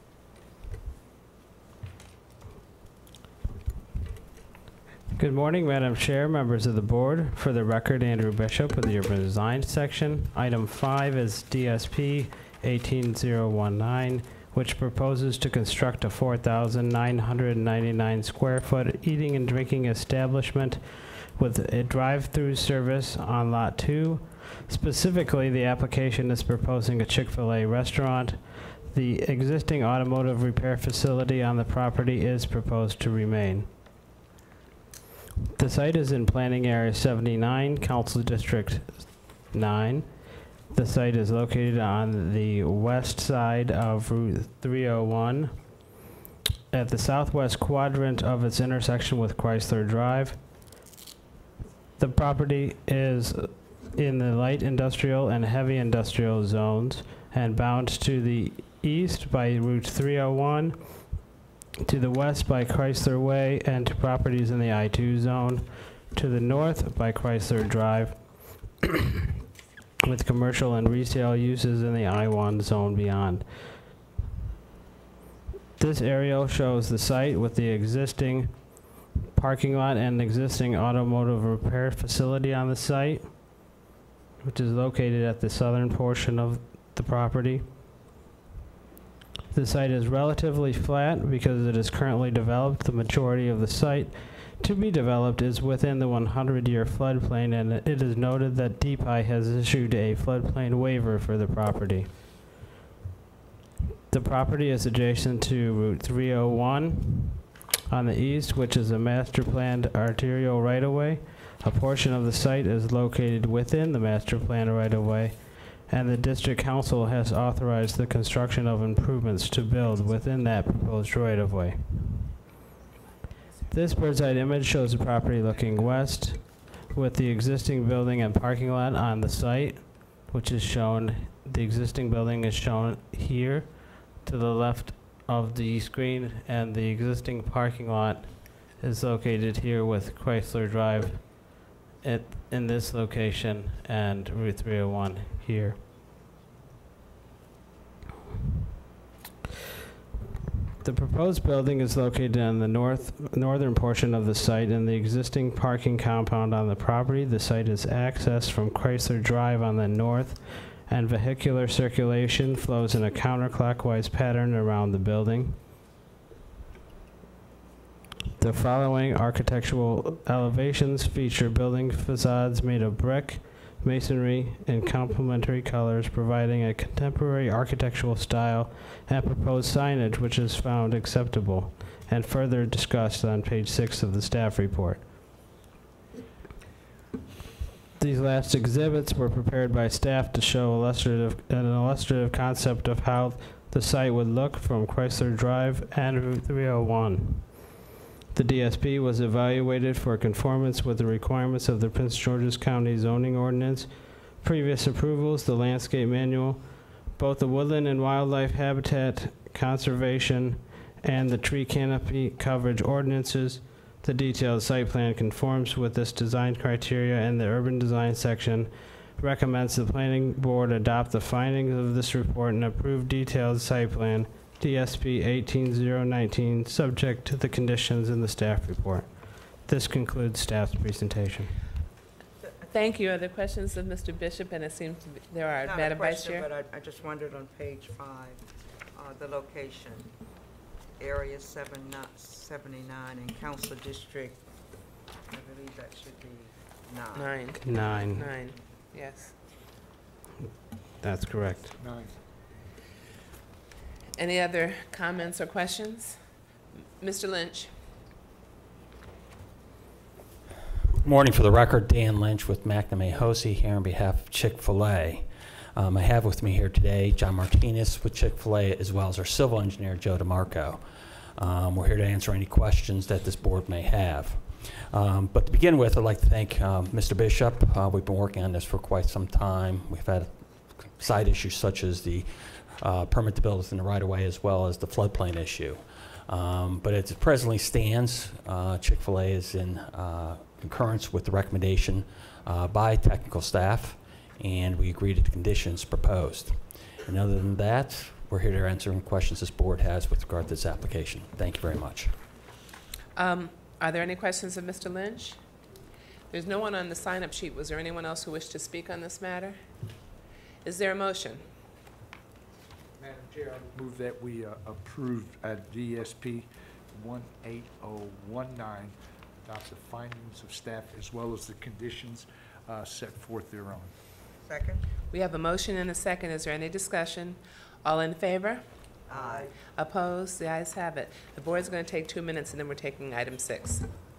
Good morning, Madam Chair, members of the board. For the record, Andrew Bishop with the Urban Design Section. Item five is D S P eighteen oh nineteen, which proposes to construct a four thousand nine hundred ninety-nine square foot eating and drinking establishment with a drive-through service on Lot two. Specifically, the application is proposing a Chick-fil-A restaurant. The existing automotive repair facility on the property is proposed to remain. The site is in Planning Area seventy-nine, Council District nine. The site is located on the west side of Route three oh one, at the southwest quadrant of its intersection with Chrysler Drive. The property is in the light industrial and heavy industrial zones and bound to the east by Route three oh one, to the west by Chrysler Way and to properties in the I two zone, to the north by Chrysler Drive, with commercial and retail uses in the I one zone beyond. This aerial shows the site with the existing parking lot and existing automotive repair facility on the site, which is located at the southern portion of the property. The site is relatively flat because it is currently developed. The majority of the site to be developed is within the hundred year floodplain, and it is noted that D P I has issued a floodplain waiver for the property. The property is adjacent to Route three oh one on the east, which is a master planned arterial right-of-way. A portion of the site is located within the master plan right-of-way, and the district council has authorized the construction of improvements to build within that proposed right-of-way. This bird's eye image shows the property looking west with the existing building and parking lot on the site, which is shown, the existing building is shown here to the left of the screen, and the existing parking lot is located here with Chrysler Drive at, in this location, and Route three oh one here. The proposed building is located on the north northern portion of the site in the existing parking compound on the property. The site is accessed from Chrysler Drive on the north, and vehicular circulation flows in a counterclockwise pattern around the building. The following architectural elevations feature building facades made of brick, masonry, and complementary colors, providing a contemporary architectural style, and proposed signage which is found acceptable and further discussed on page six of the staff report. These last exhibits were prepared by staff to show illustrative, an illustrative concept of how the site would look from Chrysler Drive and Route three oh one. The D S P was evaluated for conformance with the requirements of the Prince George's County zoning ordinance, previous approvals, the landscape manual, both the woodland and wildlife habitat conservation, and the tree canopy coverage ordinances. The detailed site plan conforms with this design criteria, and the urban design section recommends the planning board adopt the findings of this report and approve detailed site plan D S P eighteen oh nineteen, subject to the conditions in the staff report. This concludes staff's presentation. Thank you. Are there questions of Mister Bishop? And it seems to be, there are. Not Madam a Vice question, Chair? but I, I just wondered on page five, uh, the location, area seven, not seventy-nine, and council district, I believe that should be nine. Nine. Nine. Nine, yes. That's correct. Nine. Any other comments or questions? Mister Lynch? Morning. For the record, Dan Lynch with McNamee Hosey here on behalf of Chick-fil-A. Um, I have with me here today John Martinez with Chick-fil-A, as well as our civil engineer, Joe DeMarco. Um, we're here to answer any questions that this board may have. Um, but to begin with, I'd like to thank um, Mister Bishop. Uh, we've been working on this for quite some time. We've had side issues such as the uh, permit to build within the right-of-way, as well as the floodplain issue. Um, but as it presently stands, uh, Chick-fil-A is in uh, concurrence with the recommendation uh, by technical staff, and we agree to the conditions proposed. And other than that, we're here to answer any questions this board has with regard to this application. Thank you very much. Um, are there any questions of Mister Lynch? There's no one on the sign-up sheet. Was there anyone else who wished to speak on this matter? Is there a motion? Madam Chair, I move that we uh, approve uh, D S P one eight oh one nine, adopt the findings of staff as well as the conditions uh, set forth thereon. Second? We have a motion and a second. Is there any discussion? All in favor? Aye. Opposed? The ayes have it. The board's going to take two minutes, and then we're taking item six.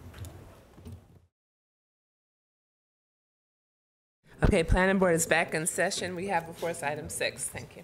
Okay, planning board is back in session. We have before us item six. Thank you.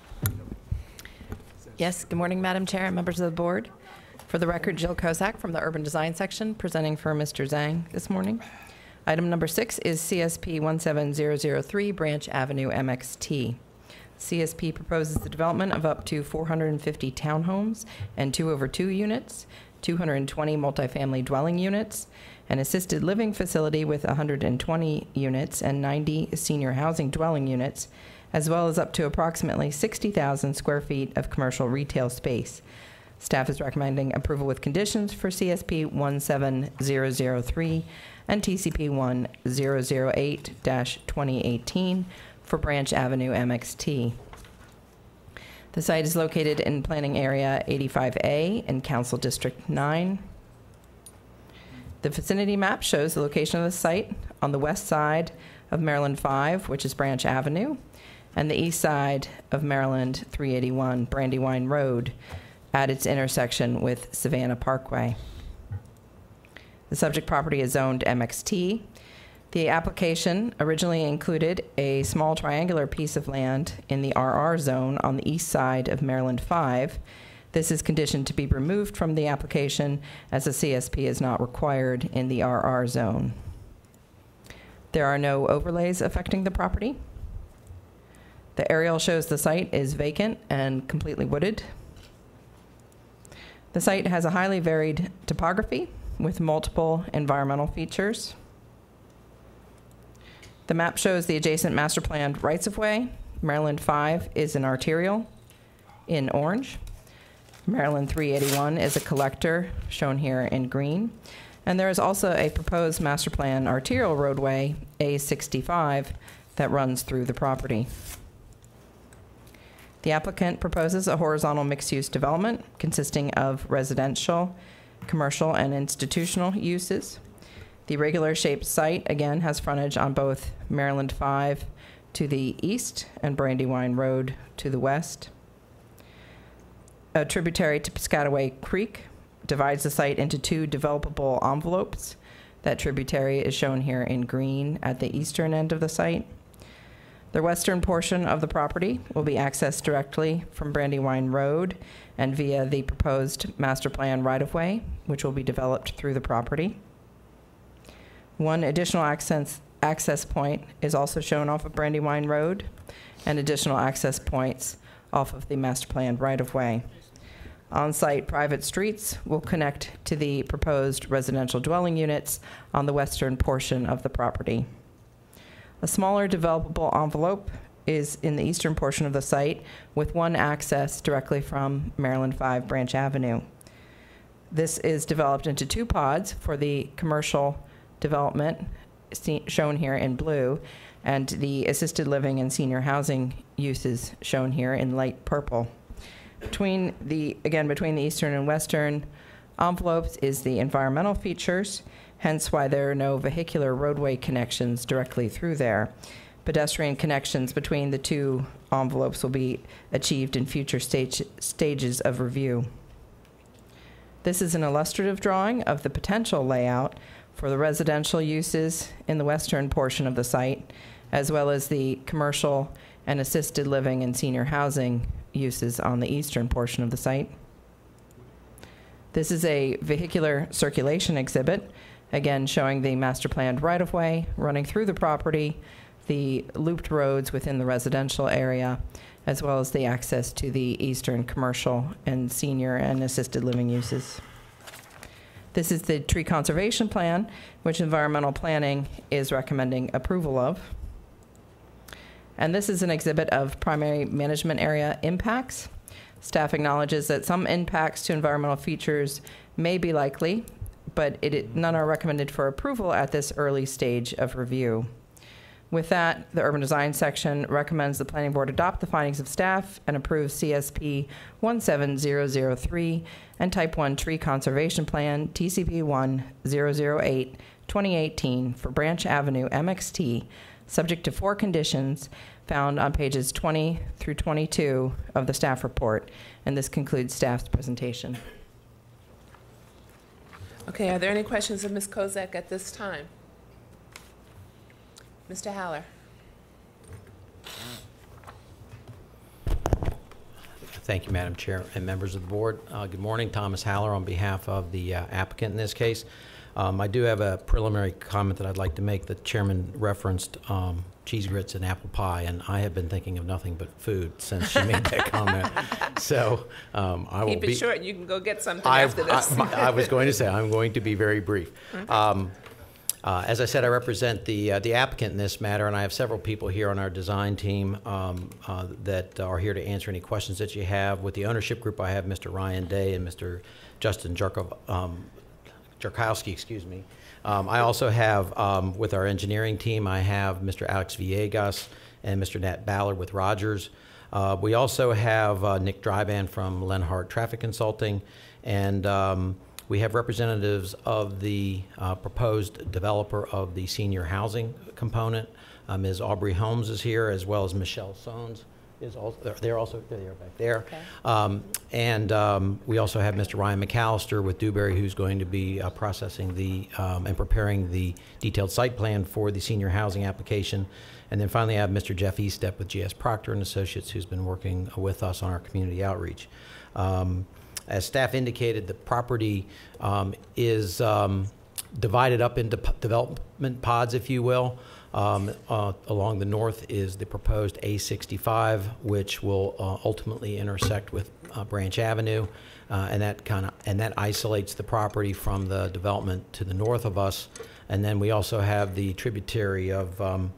Yes, good morning, Madam Chair and members of the board. For the record, Jill Kozak from the Urban Design Section, presenting for Mister Zhang this morning. Item number six is C S P one seven zero zero three, Branch Avenue, M X T. C S P proposes the development of up to four hundred fifty townhomes and two over two units two hundred twenty multifamily dwelling units, an assisted living facility with one hundred twenty units and ninety senior housing dwelling units, as well as up to approximately sixty thousand square feet of commercial retail space. Staff is recommending approval with conditions for C S P one seven zero zero three and T C P one zero zero eight dash twenty eighteen for Branch Avenue M X T. The site is located in Planning Area eighty-five A in Council District nine. The vicinity map shows the location of the site on the west side of Maryland five, which is Branch Avenue, and the east side of Maryland three eighty-one, Brandywine Road, at its intersection with Savannah Parkway. The subject property is zoned M X T. The application originally included a small triangular piece of land in the R R zone on the east side of Maryland five. This is conditioned to be removed from the application as a C S P is not required in the R R zone. There are no overlays affecting the property. The aerial shows the site is vacant and completely wooded. The site has a highly varied topography with multiple environmental features. The map shows the adjacent master planned rights-of-way. Maryland five is an arterial in orange. Maryland three eighty-one is a collector, shown here in green. And there is also a proposed master plan arterial roadway, A sixty-five, that runs through the property. The applicant proposes a horizontal mixed-use development consisting of residential, commercial, and institutional uses. The regular-shaped site, again, has frontage on both Maryland five to the east and Brandywine Road to the west. A tributary to Piscataway Creek divides the site into two developable envelopes. That tributary is shown here in green at the eastern end of the site. The western portion of the property will be accessed directly from Brandywine Road and via the proposed master plan right-of-way, which will be developed through the property. One additional access, access point is also shown off of Brandywine Road, and additional access points off of the master plan right-of-way. On-site private streets will connect to the proposed residential dwelling units on the western portion of the property. A smaller developable envelope is in the eastern portion of the site with one access directly from Maryland five Branch Avenue. This is developed into two pods for the commercial development shown here in blue and the assisted living and senior housing uses shown here in light purple. Between the, again, between the eastern and western envelopes is the environmental features, hence why there are no vehicular roadway connections directly through there. Pedestrian connections between the two envelopes will be achieved in future stage, stages of review. This is an illustrative drawing of the potential layout for the residential uses in the western portion of the site, as well as the commercial and assisted living and senior housing uses on the eastern portion of the site. This is a vehicular circulation exhibit, again showing the master planned right-of-way running through the property, the looped roads within the residential area, as well as the access to the eastern commercial and senior and assisted living uses. This is the tree conservation plan, which environmental planning is recommending approval of. And this is an exhibit of primary management area impacts. Staff acknowledges that some impacts to environmental features may be likely, but it, it, none are recommended for approval at this early stage of review. With that, the urban design section recommends the planning board adopt the findings of staff and approve C S P one seven zero zero three and type one tree conservation plan T C P one zero zero eight twenty eighteen for Branch Avenue M X T, subject to four conditions found on pages twenty through twenty-two of the staff report. And this concludes staff's presentation. Okay, are there any questions of Miz Kozak at this time? Mister Haller. Thank you, Madam Chair and members of the board. Uh, good morning, Thomas Haller on behalf of the uh, applicant in this case. Um, I do have a preliminary comment that I'd like to make. The chairman referenced um, cheese grits and apple pie, and I have been thinking of nothing but food since she made that comment. So um, I will Keep it be short. You can go get something I, after this. I, I was going to say I'm going to be very brief. Okay. Um, uh, as I said, I represent the uh, the applicant in this matter, and I have several people here on our design team um, uh, that are here to answer any questions that you have. With the ownership group, I have Mister Ryan Day and Mister Justin Jarkov, um, Jarkowski, excuse me. Um, I also have, um, with our engineering team, I have Mister Alex Villegas and Mister Nat Ballard with Rogers. Uh, we also have uh, Nick Dryban from Lenhart Traffic Consulting, and um, we have representatives of the uh, proposed developer of the senior housing component. Uh, Miz Aubrey Holmes is here, as well as Michelle Sones. Is also, they're also there, they are back there. Okay. Um, and um, we also have Mister Ryan McAllister with Dewberry, who's going to be uh, processing the um, and preparing the detailed site plan for the senior housing application. And then finally, I have Mister Jeff Eastep with G S Proctor and Associates, who's been working with us on our community outreach. Um, as staff indicated, the property um, is um, divided up into p development pods, if you will. Um, uh, along the north is the proposed A sixty-five, which will uh, ultimately intersect with uh, Branch Avenue, uh, and that kind of and that isolates the property from the development to the north of us. And then we also have the tributary of um,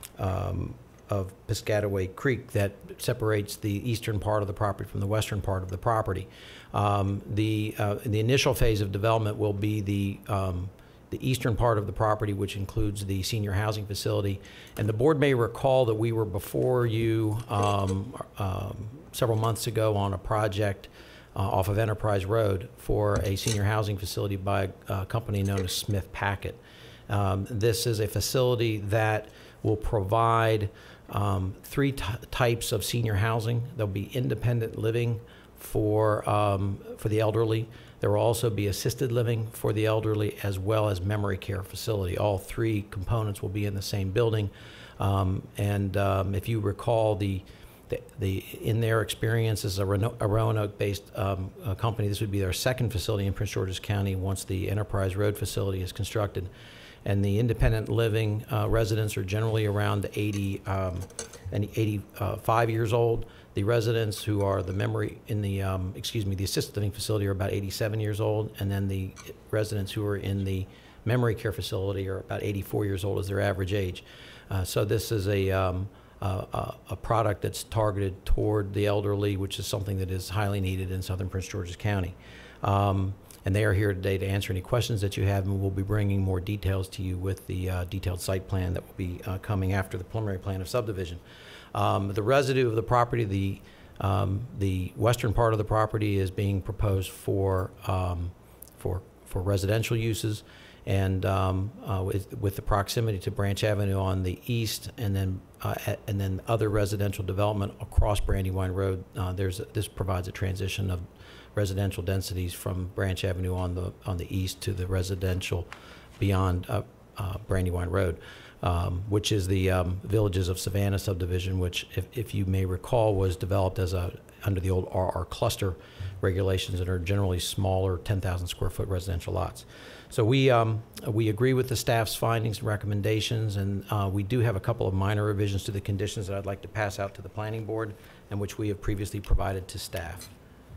um, of Piscataway Creek that separates the eastern part of the property from the western part of the property. Um, the uh, the initial phase of development will be the um, the eastern part of the property, which includes the senior housing facility. And the board may recall that we were before you um, um, several months ago on a project uh, off of Enterprise Road for a senior housing facility by a company known as Smith Packet. Um, this is a facility that will provide um, three types of senior housing. There'll be independent living for, um, for the elderly. There will also be assisted living for the elderly, as well as memory care facility. All three components will be in the same building. Um, and um, if you recall, the, the, the in their experience as a, Reno a Roanoke-based um, uh, company, this would be their second facility in Prince George's County once the Enterprise Road facility is constructed. And the independent living uh, residents are generally around eighty um, and eighty-five years old. The residents who are the memory in the, um, excuse me, the assisted living facility are about eighty-seven years old, and then the residents who are in the memory care facility are about eighty-four years old as their average age. Uh, so this is a, um, a, a product that's targeted toward the elderly, which is something that is highly needed in southern Prince George's County. Um, and they are here today to answer any questions that you have, and we'll be bringing more details to you with the uh, detailed site plan that will be uh, coming after the preliminary plan of subdivision. Um, the residue of the property, the um, the western part of the property, is being proposed for um, for for residential uses, and um, uh, with, with the proximity to Branch Avenue on the east, and then uh, and then other residential development across Brandywine Road. Uh, there's a, this provides a transition of residential densities from Branch Avenue on the on the east to the residential beyond uh, uh, Brandywine Road. Um, which is the um, Villages of Savannah subdivision, which, if, if you may recall, was developed as a under the old R R cluster regulations that are generally smaller, ten thousand square foot residential lots. So we um, we agree with the staff's findings and recommendations, and uh, we do have a couple of minor revisions to the conditions that I'd like to pass out to the planning board, and which we have previously provided to staff.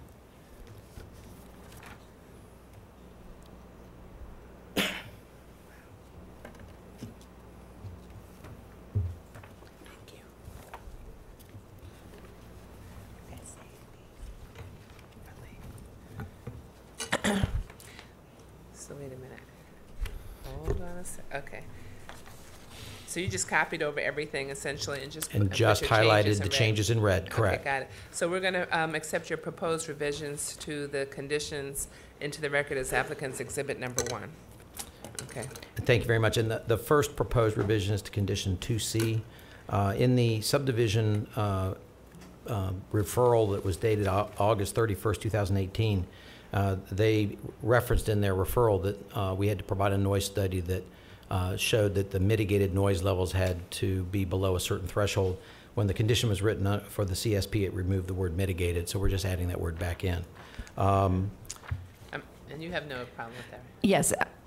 So wait a minute. Hold on a sec. Okay. So you just copied over everything essentially and just And put, just put your highlighted changes the in red. changes in red, correct. Okay, got it. So we're going to um, accept your proposed revisions to the conditions into the record as applicant's exhibit number one. Okay. Thank you very much. And the, the first proposed revision is to condition two C. Uh, in the subdivision uh, uh, referral that was dated Au- August thirty-first, two thousand eighteen, uh, they referenced in their referral that uh, we had to provide a noise study that uh, showed that the mitigated noise levels had to be below a certain threshold. When the condition was written uh, for the C S P, it removed the word mitigated, so we're just adding that word back in. Um, Um, and you have no problem with that? Yes,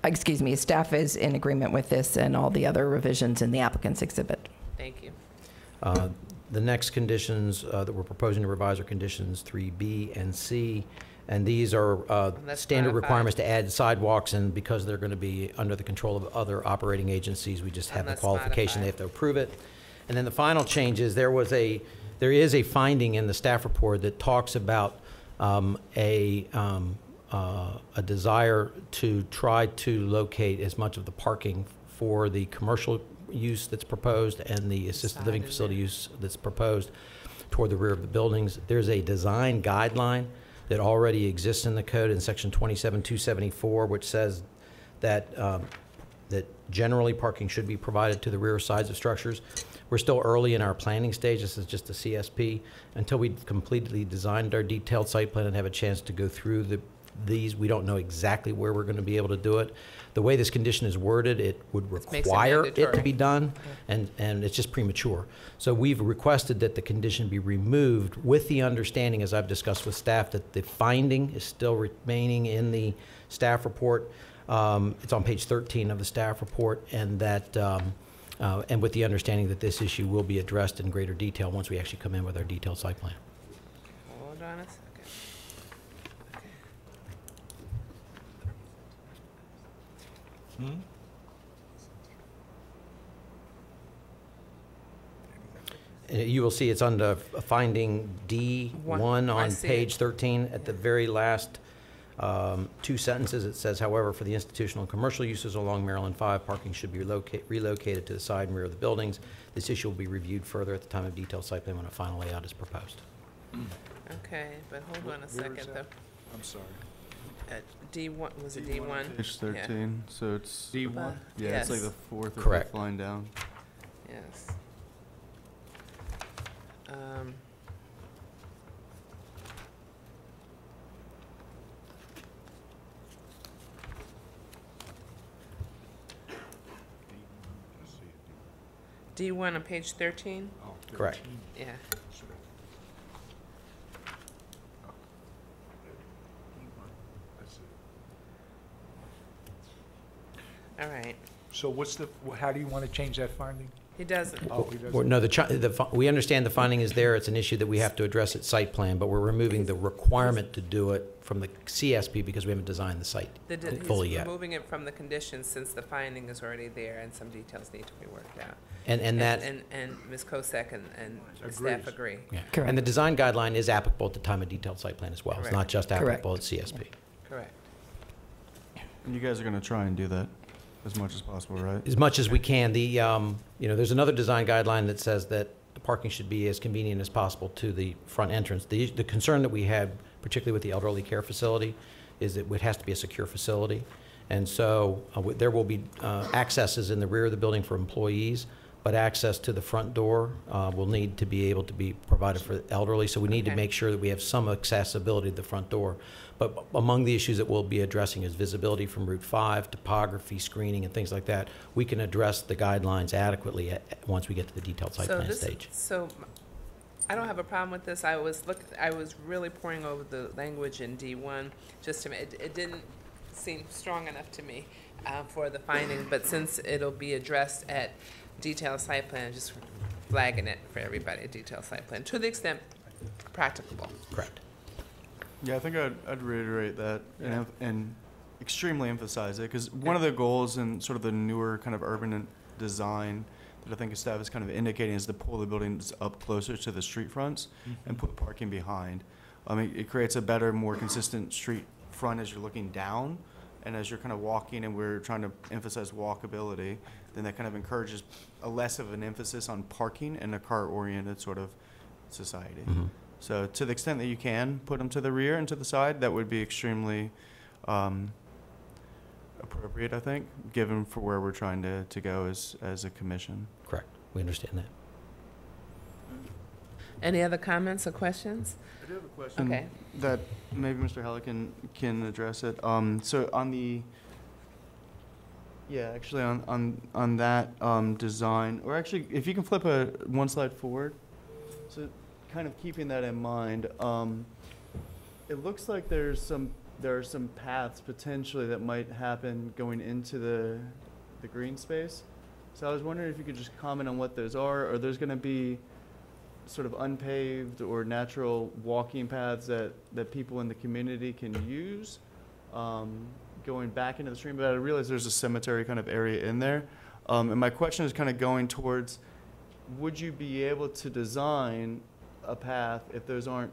excuse me, staff is in agreement with this and all the other revisions in the applicant's exhibit. Thank you. Uh, The next conditions uh, that we're proposing to revise are conditions three B and C, and these are uh, Let's standard clarify. requirements to add sidewalks, and because they're going to be under the control of other operating agencies, we just have the Unless qualification, they modified. have to approve it. And then the final change is there was a, there is a finding in the staff report that talks about um, a, um, uh, a desire to try to locate as much of the parking for the commercial use that's proposed and the assisted living Decided facility it. use that's proposed toward the rear of the buildings. There's a design guideline that already exists in the code in section twenty-seven two seventy-four, which says that, um, that generally parking should be provided to the rear sides of structures. We're still early in our planning stage. This is just a C S P. Until we've completely designed our detailed site plan and have a chance to go through the, these, we don't know exactly where we're going to be able to do it. The way this condition is worded, it would makes it require it to mandatory. be done, and, and it's just premature. So we've requested that the condition be removed with the understanding, as I've discussed with staff, that the finding is still remaining in the staff report. Um, it's on page thirteen of the staff report, and that, um, uh, and with the understanding that this issue will be addressed in greater detail once we actually come in with our detailed site plan. Hold on a second. Okay. Uh, You will see it's under finding D One. one I on see page it. thirteen. At the very last um, two sentences, it says, however, for the institutional and commercial uses along Maryland five, parking should be reloca- relocated to the side and rear of the buildings. This issue will be reviewed further at the time of detailed site plan when a final layout is proposed. Okay, but hold on a Where is second that? though. I'm sorry. At D one, was it D one? Page thirteen, so it's, D one? yeah, it's like Yes. the fourth or Correct. fifth line down. Yes. Um, D one on page thirteen? Oh, Correct. thirteen. Yeah. Sorry. Oh. That's it. All right. So what's the, wh- how do you want to change that finding? He doesn't. Oh, he doesn't. Well, no, the, chi- the, fi- we understand the finding is there. It's an issue that we have to address at site plan, but we're removing the requirement to do it from the C S P because we haven't designed the site The di- fully he's yet. removing it from the conditions since the finding is already there and some details need to be worked out. And, and that, And, and Miz Kosak and, and the staff Agrees. agree. yeah. Correct. And the design guideline is applicable at the time of detailed site plan as well. It's Correct. not just Correct. applicable at C S P. Correct. And you guys are gonna try and do that as much as possible, right? As much as we can. The, um, you know, there's another design guideline that says that the parking should be as convenient as possible to the front entrance. The, the concern that we had, particularly with the elderly care facility, is that it has to be a secure facility. And so uh, w- there will be uh, accesses in the rear of the building for employees, but access to the front door uh, will need to be able to be provided for the elderly. So we need to Okay. make sure that we have some accessibility to the front door. But among the issues that we'll be addressing is visibility from Route five, topography, screening, and things like that. We can address the guidelines adequately at, at- once we get to the detailed site So plan this- stage. So, I don't have a problem with this. I was look, I was really poring over the language in D one, just to, ma- it, it didn't seem strong enough to me, uh, for the finding, but since it'll be addressed at detailed site plan, just flagging it for everybody, detailed site plan, to the extent practicable. Correct. Yeah, I think I'd, I'd reiterate that and, em- and extremely emphasize it, because one of the goals in sort of the newer kind of urban in- design that I think the staff is kind of indicating is to pull the buildings up closer to the street fronts and put parking behind. I mean, it creates a better, more consistent street front as you're looking down, and as you're kind of walking, and we're trying to emphasize walkability, then that kind of encourages a less of an emphasis on parking and a car-oriented sort of society. Mhm. So to the extent that you can put them to the rear and to the side, that would be extremely um, appropriate, I think, given for where we're trying to, to go as, as a commission. Correct. We understand that. Any other comments or questions? I do have a question. Okay. That maybe Mister Heller can, can address it. Um, so on the, yeah, actually on, on, on that um, design, or actually, if you can flip a one slide forward. So kind of keeping that in mind, um, it looks like there's some there are some paths potentially that might happen going into the, the green space. So I was wondering if you could just comment on what those are. Are there's going to be sort of unpaved or natural walking paths that, that people in the community can use um, going back into the stream? But I realize there's a cemetery kind of area in there. Um, and my question is kind of going towards, would you be able to design a path, if those aren't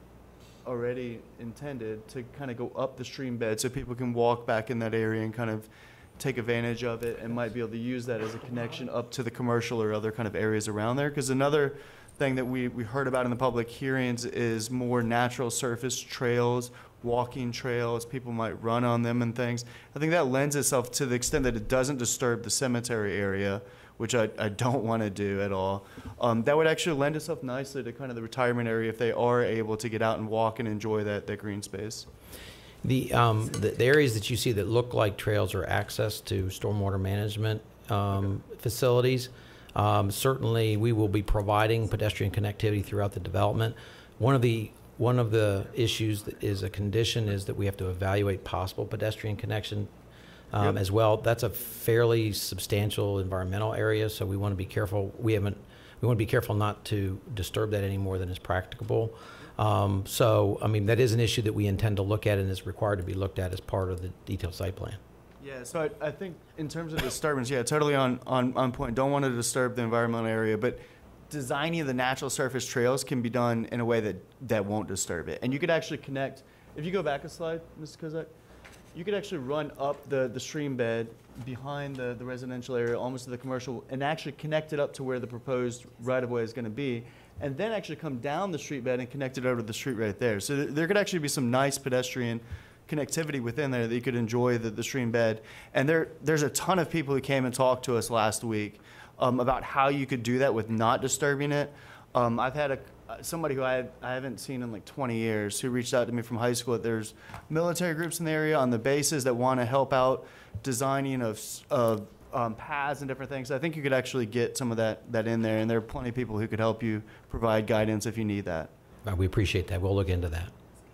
already intended, to kind of go up the stream bed so people can walk back in that area and kind of take advantage of it, and might be able to use that as a connection up to the commercial or other kind of areas around there? Because another thing that we, we heard about in the public hearings is more natural surface trails, walking trails, people might run on them and things. I think that lends itself, to the extent that it doesn't disturb the cemetery area, which I, I don't want to do at all. Um, that would actually lend itself nicely to kind of the retirement area if they are able to get out and walk and enjoy that, that green space. The, um, the, the areas that you see that look like trails are access to stormwater management um, okay. facilities. Um, certainly, we will be providing pedestrian connectivity throughout the development. One of the one of the issues that is a condition is that we have to evaluate possible pedestrian connection um, yep. as well. That's a fairly substantial environmental area, so we want to be careful. We haven't. We want to be careful not to disturb that any more than is practicable. Um, so, I mean, that is an issue that we intend to look at and is required to be looked at as part of the detailed site plan. Yeah, so I, I think in terms of disturbance, yeah, totally on, on, on point. Don't want to disturb the environmental area, but designing the natural surface trails can be done in a way that, that won't disturb it. And you could actually connect, if you go back a slide, Mister Kozak, you could actually run up the, the stream bed behind the, the residential area, almost to the commercial, and actually connect it up to where the proposed right-of-way is going to be, and then actually come down the street bed and connect it over to the street right there. So th there could actually be some nice pedestrian connectivity within there that you could enjoy the, the stream bed. And there, there's a ton of people who came and talked to us last week um, about how you could do that with not disturbing it. Um, I've had a, somebody who I, had, I haven't seen in like twenty years who reached out to me from high school that there's military groups in the area on the bases that want to help out designing of, of um, paths and different things. I think you could actually get some of that, that in there, and there are plenty of people who could help you provide guidance if you need that. Uh, we appreciate that. We'll look into that.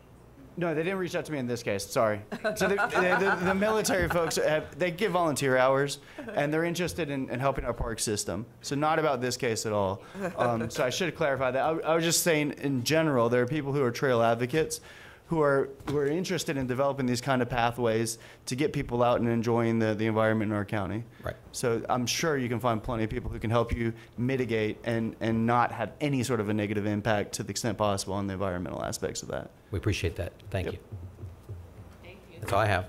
No, they didn't reach out to me in this case. Sorry. So the, the, the, the military folks, have, they give volunteer hours, and they're interested in, in helping our park system. So not about this case at all. Um, so I should clarify that. I, I was just saying, in general, there are people who are trail advocates who are who are interested in developing these kind of pathways to get people out and enjoying the, the environment in our county. Right. So I'm sure you can find plenty of people who can help you mitigate and, and not have any sort of a negative impact to the extent possible on the environmental aspects of that. We appreciate that. Thank Yep. you. Thank you. That's all I have.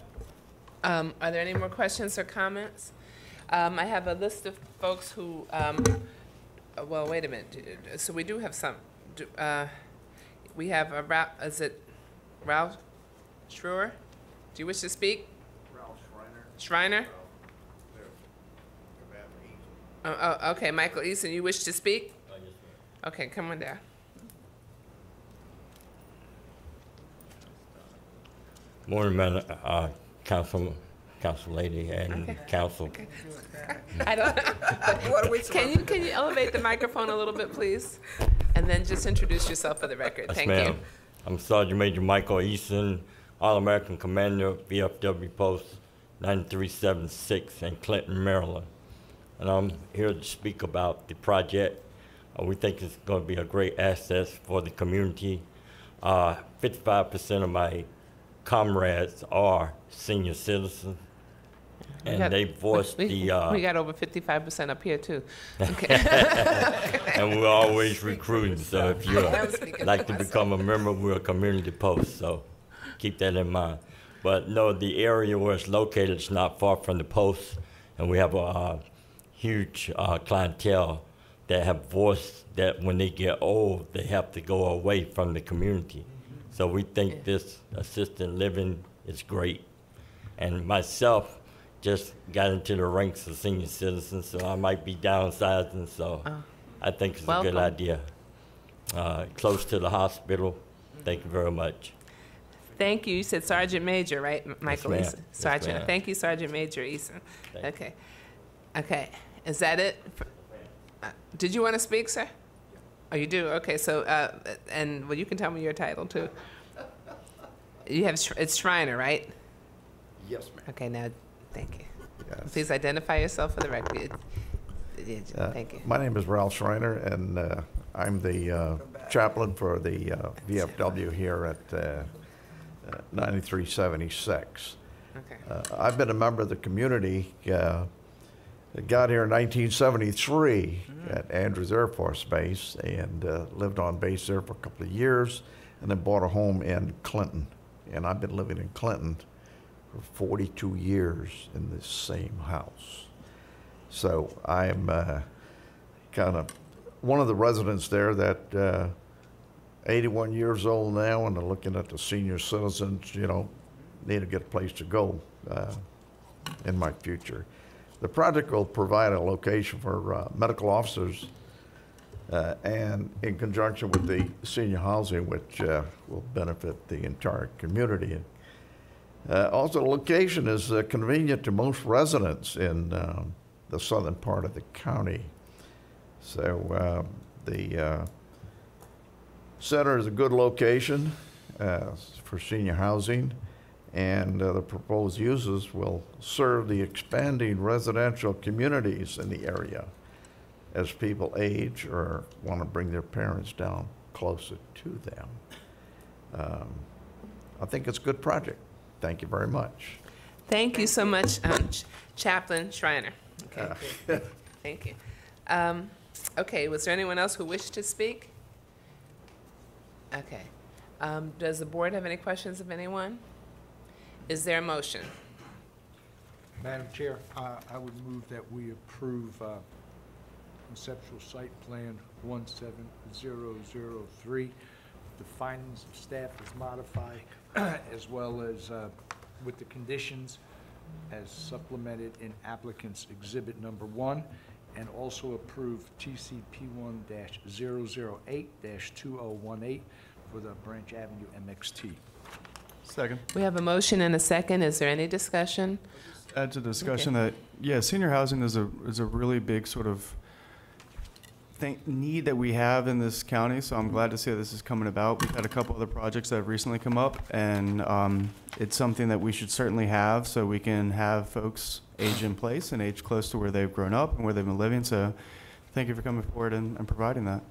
Um, are there any more questions or comments? Um, I have a list of folks who, um, uh, well, wait a minute. So we do have some, do- uh, we have a, Ra- is it Ralph Schroer? Do you wish to speak? Ralph Schreiner. Schreiner? Oh, oh, okay, Michael Eason, you wish to speak? Oh, yes, ma'am. Okay, come on down. Morning, Madam uh, Council, Council Lady and Okay. Council. Okay. I don't, What are we can you, can you elevate the microphone a little bit, please? And then just introduce yourself for the record. Yes, Thank ma'am. you. I'm Sergeant Major Michael Eason, All-American Commander, V F W Post nine three seven six in Clinton, Maryland. And I'm here to speak about the project. Uh, we think it's going to be a great asset for the community. Uh, fifty-five percent of my comrades are senior citizens, We and got- they voiced we, the... Uh, we got over fifty-five percent up here, too. Okay. and we're always recruiting, so if I was you'd speaking like for to become a member, we're a community post, so keep that in mind. But no, the area where it's located is not far from the post, and we have a uh, huge uh, clientele that have voiced that when they get old, they have to go away from the community. So we think Yeah. this assisted living is great. And myself just got into the ranks of senior citizens, so I might be downsizing, so Oh. I think it's Welcome. a good idea. Uh, close to the hospital. Thank you very much. Thank you. You said Sergeant Major, right, M- Michael ma'am. Eason? Yes, Sergeant. ma'am. Thank you, Sergeant Major Eason. Thank you. Okay. Okay. Is that it? For- uh, Did you want to speak, sir? Oh, you do? Okay, so, uh, and, well, you can tell me your title, too. You have, Sh- it's Shriner, right? Yes, ma'am. Okay, now, thank you. Yes. Please identify yourself for the record. Yeah, Uh, Thank you. My name is Ralph Schreiner, and uh, I'm the uh, chaplain for the uh, V F W here at uh, uh, ninety-three seventy-six. Okay. Uh, I've been a member of the community. Uh, I got here in nineteen seventy-three at Andrews Air Force Base and uh, lived on base there for a couple of years, and then bought a home in Clinton. And I've been living in Clinton for forty-two years in this same house. So I'm uh, kind of one of the residents there that uh, eighty-one years old now, and are looking at the senior citizens, you know, need to get a place to go uh, in my future. The project will provide a location for uh, medical officers uh, and in conjunction with the senior housing, which uh, will benefit the entire community. Uh, also, the location is uh, convenient to most residents in um, the southern part of the county. So uh, the uh, center is a good location uh, for senior housing, and uh, the proposed uses will serve the expanding residential communities in the area as people age or want to bring their parents down closer to them. Um, I think it's a good project. Thank you very much. Thank you so much, um, Ch- Chaplain Shriner. Okay, Uh, good. Thank you. Um, okay, was there anyone else who wished to speak? Okay. Um, does the board have any questions of anyone? Is there a motion? Madam Chair, uh, I would move that we approve uh, conceptual site plan one seven zero zero three. The findings of staff as modified, as well as uh, with the conditions as supplemented in applicant's exhibit number one, and also approve T C P one dash zero zero eight dash two oh one eight for the Branch Avenue M X T. Second. We have a motion and a second. Is there any discussion? Add to the discussion Okay. that, yeah, senior housing is a, is a really big sort of thing, need that we have in this county, so I'm glad to see that this is coming about. We've had a couple other projects that have recently come up, and um, it's something that we should certainly have so we can have folks age in place and age close to where they've grown up and where they've been living. So thank you for coming forward and, and providing that.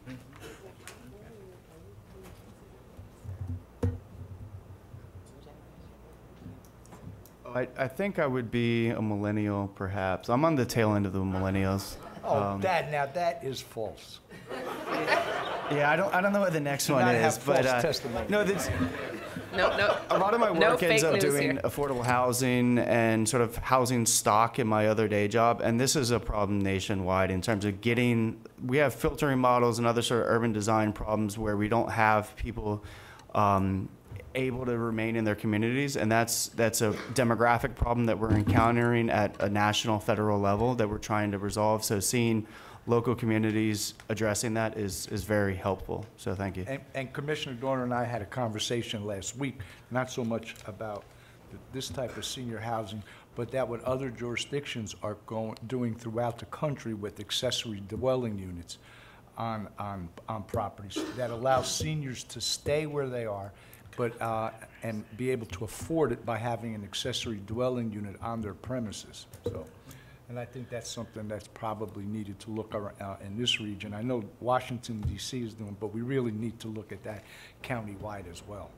I, I think I would be a millennial, perhaps. I'm on the tail end of the millennials. Oh, Um, that, now that is false. Yeah, I don't, I don't know what the next Do one not is, have but false uh, testimony. no, that's, No, no. a lot of my No work ends fake up news doing here. affordable housing and sort of housing stock in my other day job, and this is a problem nationwide in terms of getting. We have filtering models and other sort of urban design problems where we don't have people um, able to remain in their communities, and that's that's a demographic problem that we're encountering at a national, federal level that we're trying to resolve. So seeing local communities addressing that is is very helpful. So thank you. And, and Commissioner Dorner and I had a conversation last week, not so much about th- this type of senior housing, but that what other jurisdictions are going, doing throughout the country with accessory dwelling units on, on, on properties that allow seniors to stay where they are, but, uh, and be able to afford it by having an accessory dwelling unit on their premises, so. And I think that's something that's probably needed to look ar- uh, in this region. I know Washington, D C is doing, but we really need to look at that countywide as well.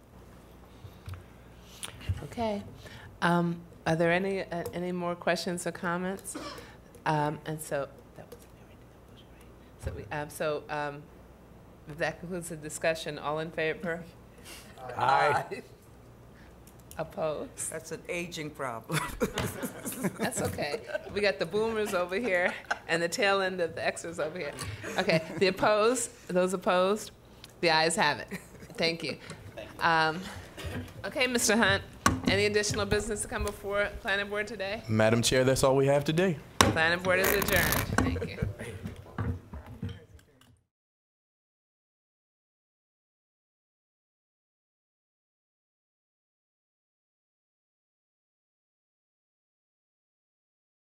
Okay. Um, are there any uh, any more questions or comments? Um, and so that was right. So we um, so um, if that concludes the discussion. All in favor? Aye. Opposed? That's an aging problem. That's okay. We got the boomers over here and the tail end of the Xers over here. Okay, the opposed, those opposed, the ayes have it. Thank you. Um, okay, Mister Hunt, any additional business to come before Planning Board today? Madam Chair, that's all we have today. Planning Board is adjourned. Thank you.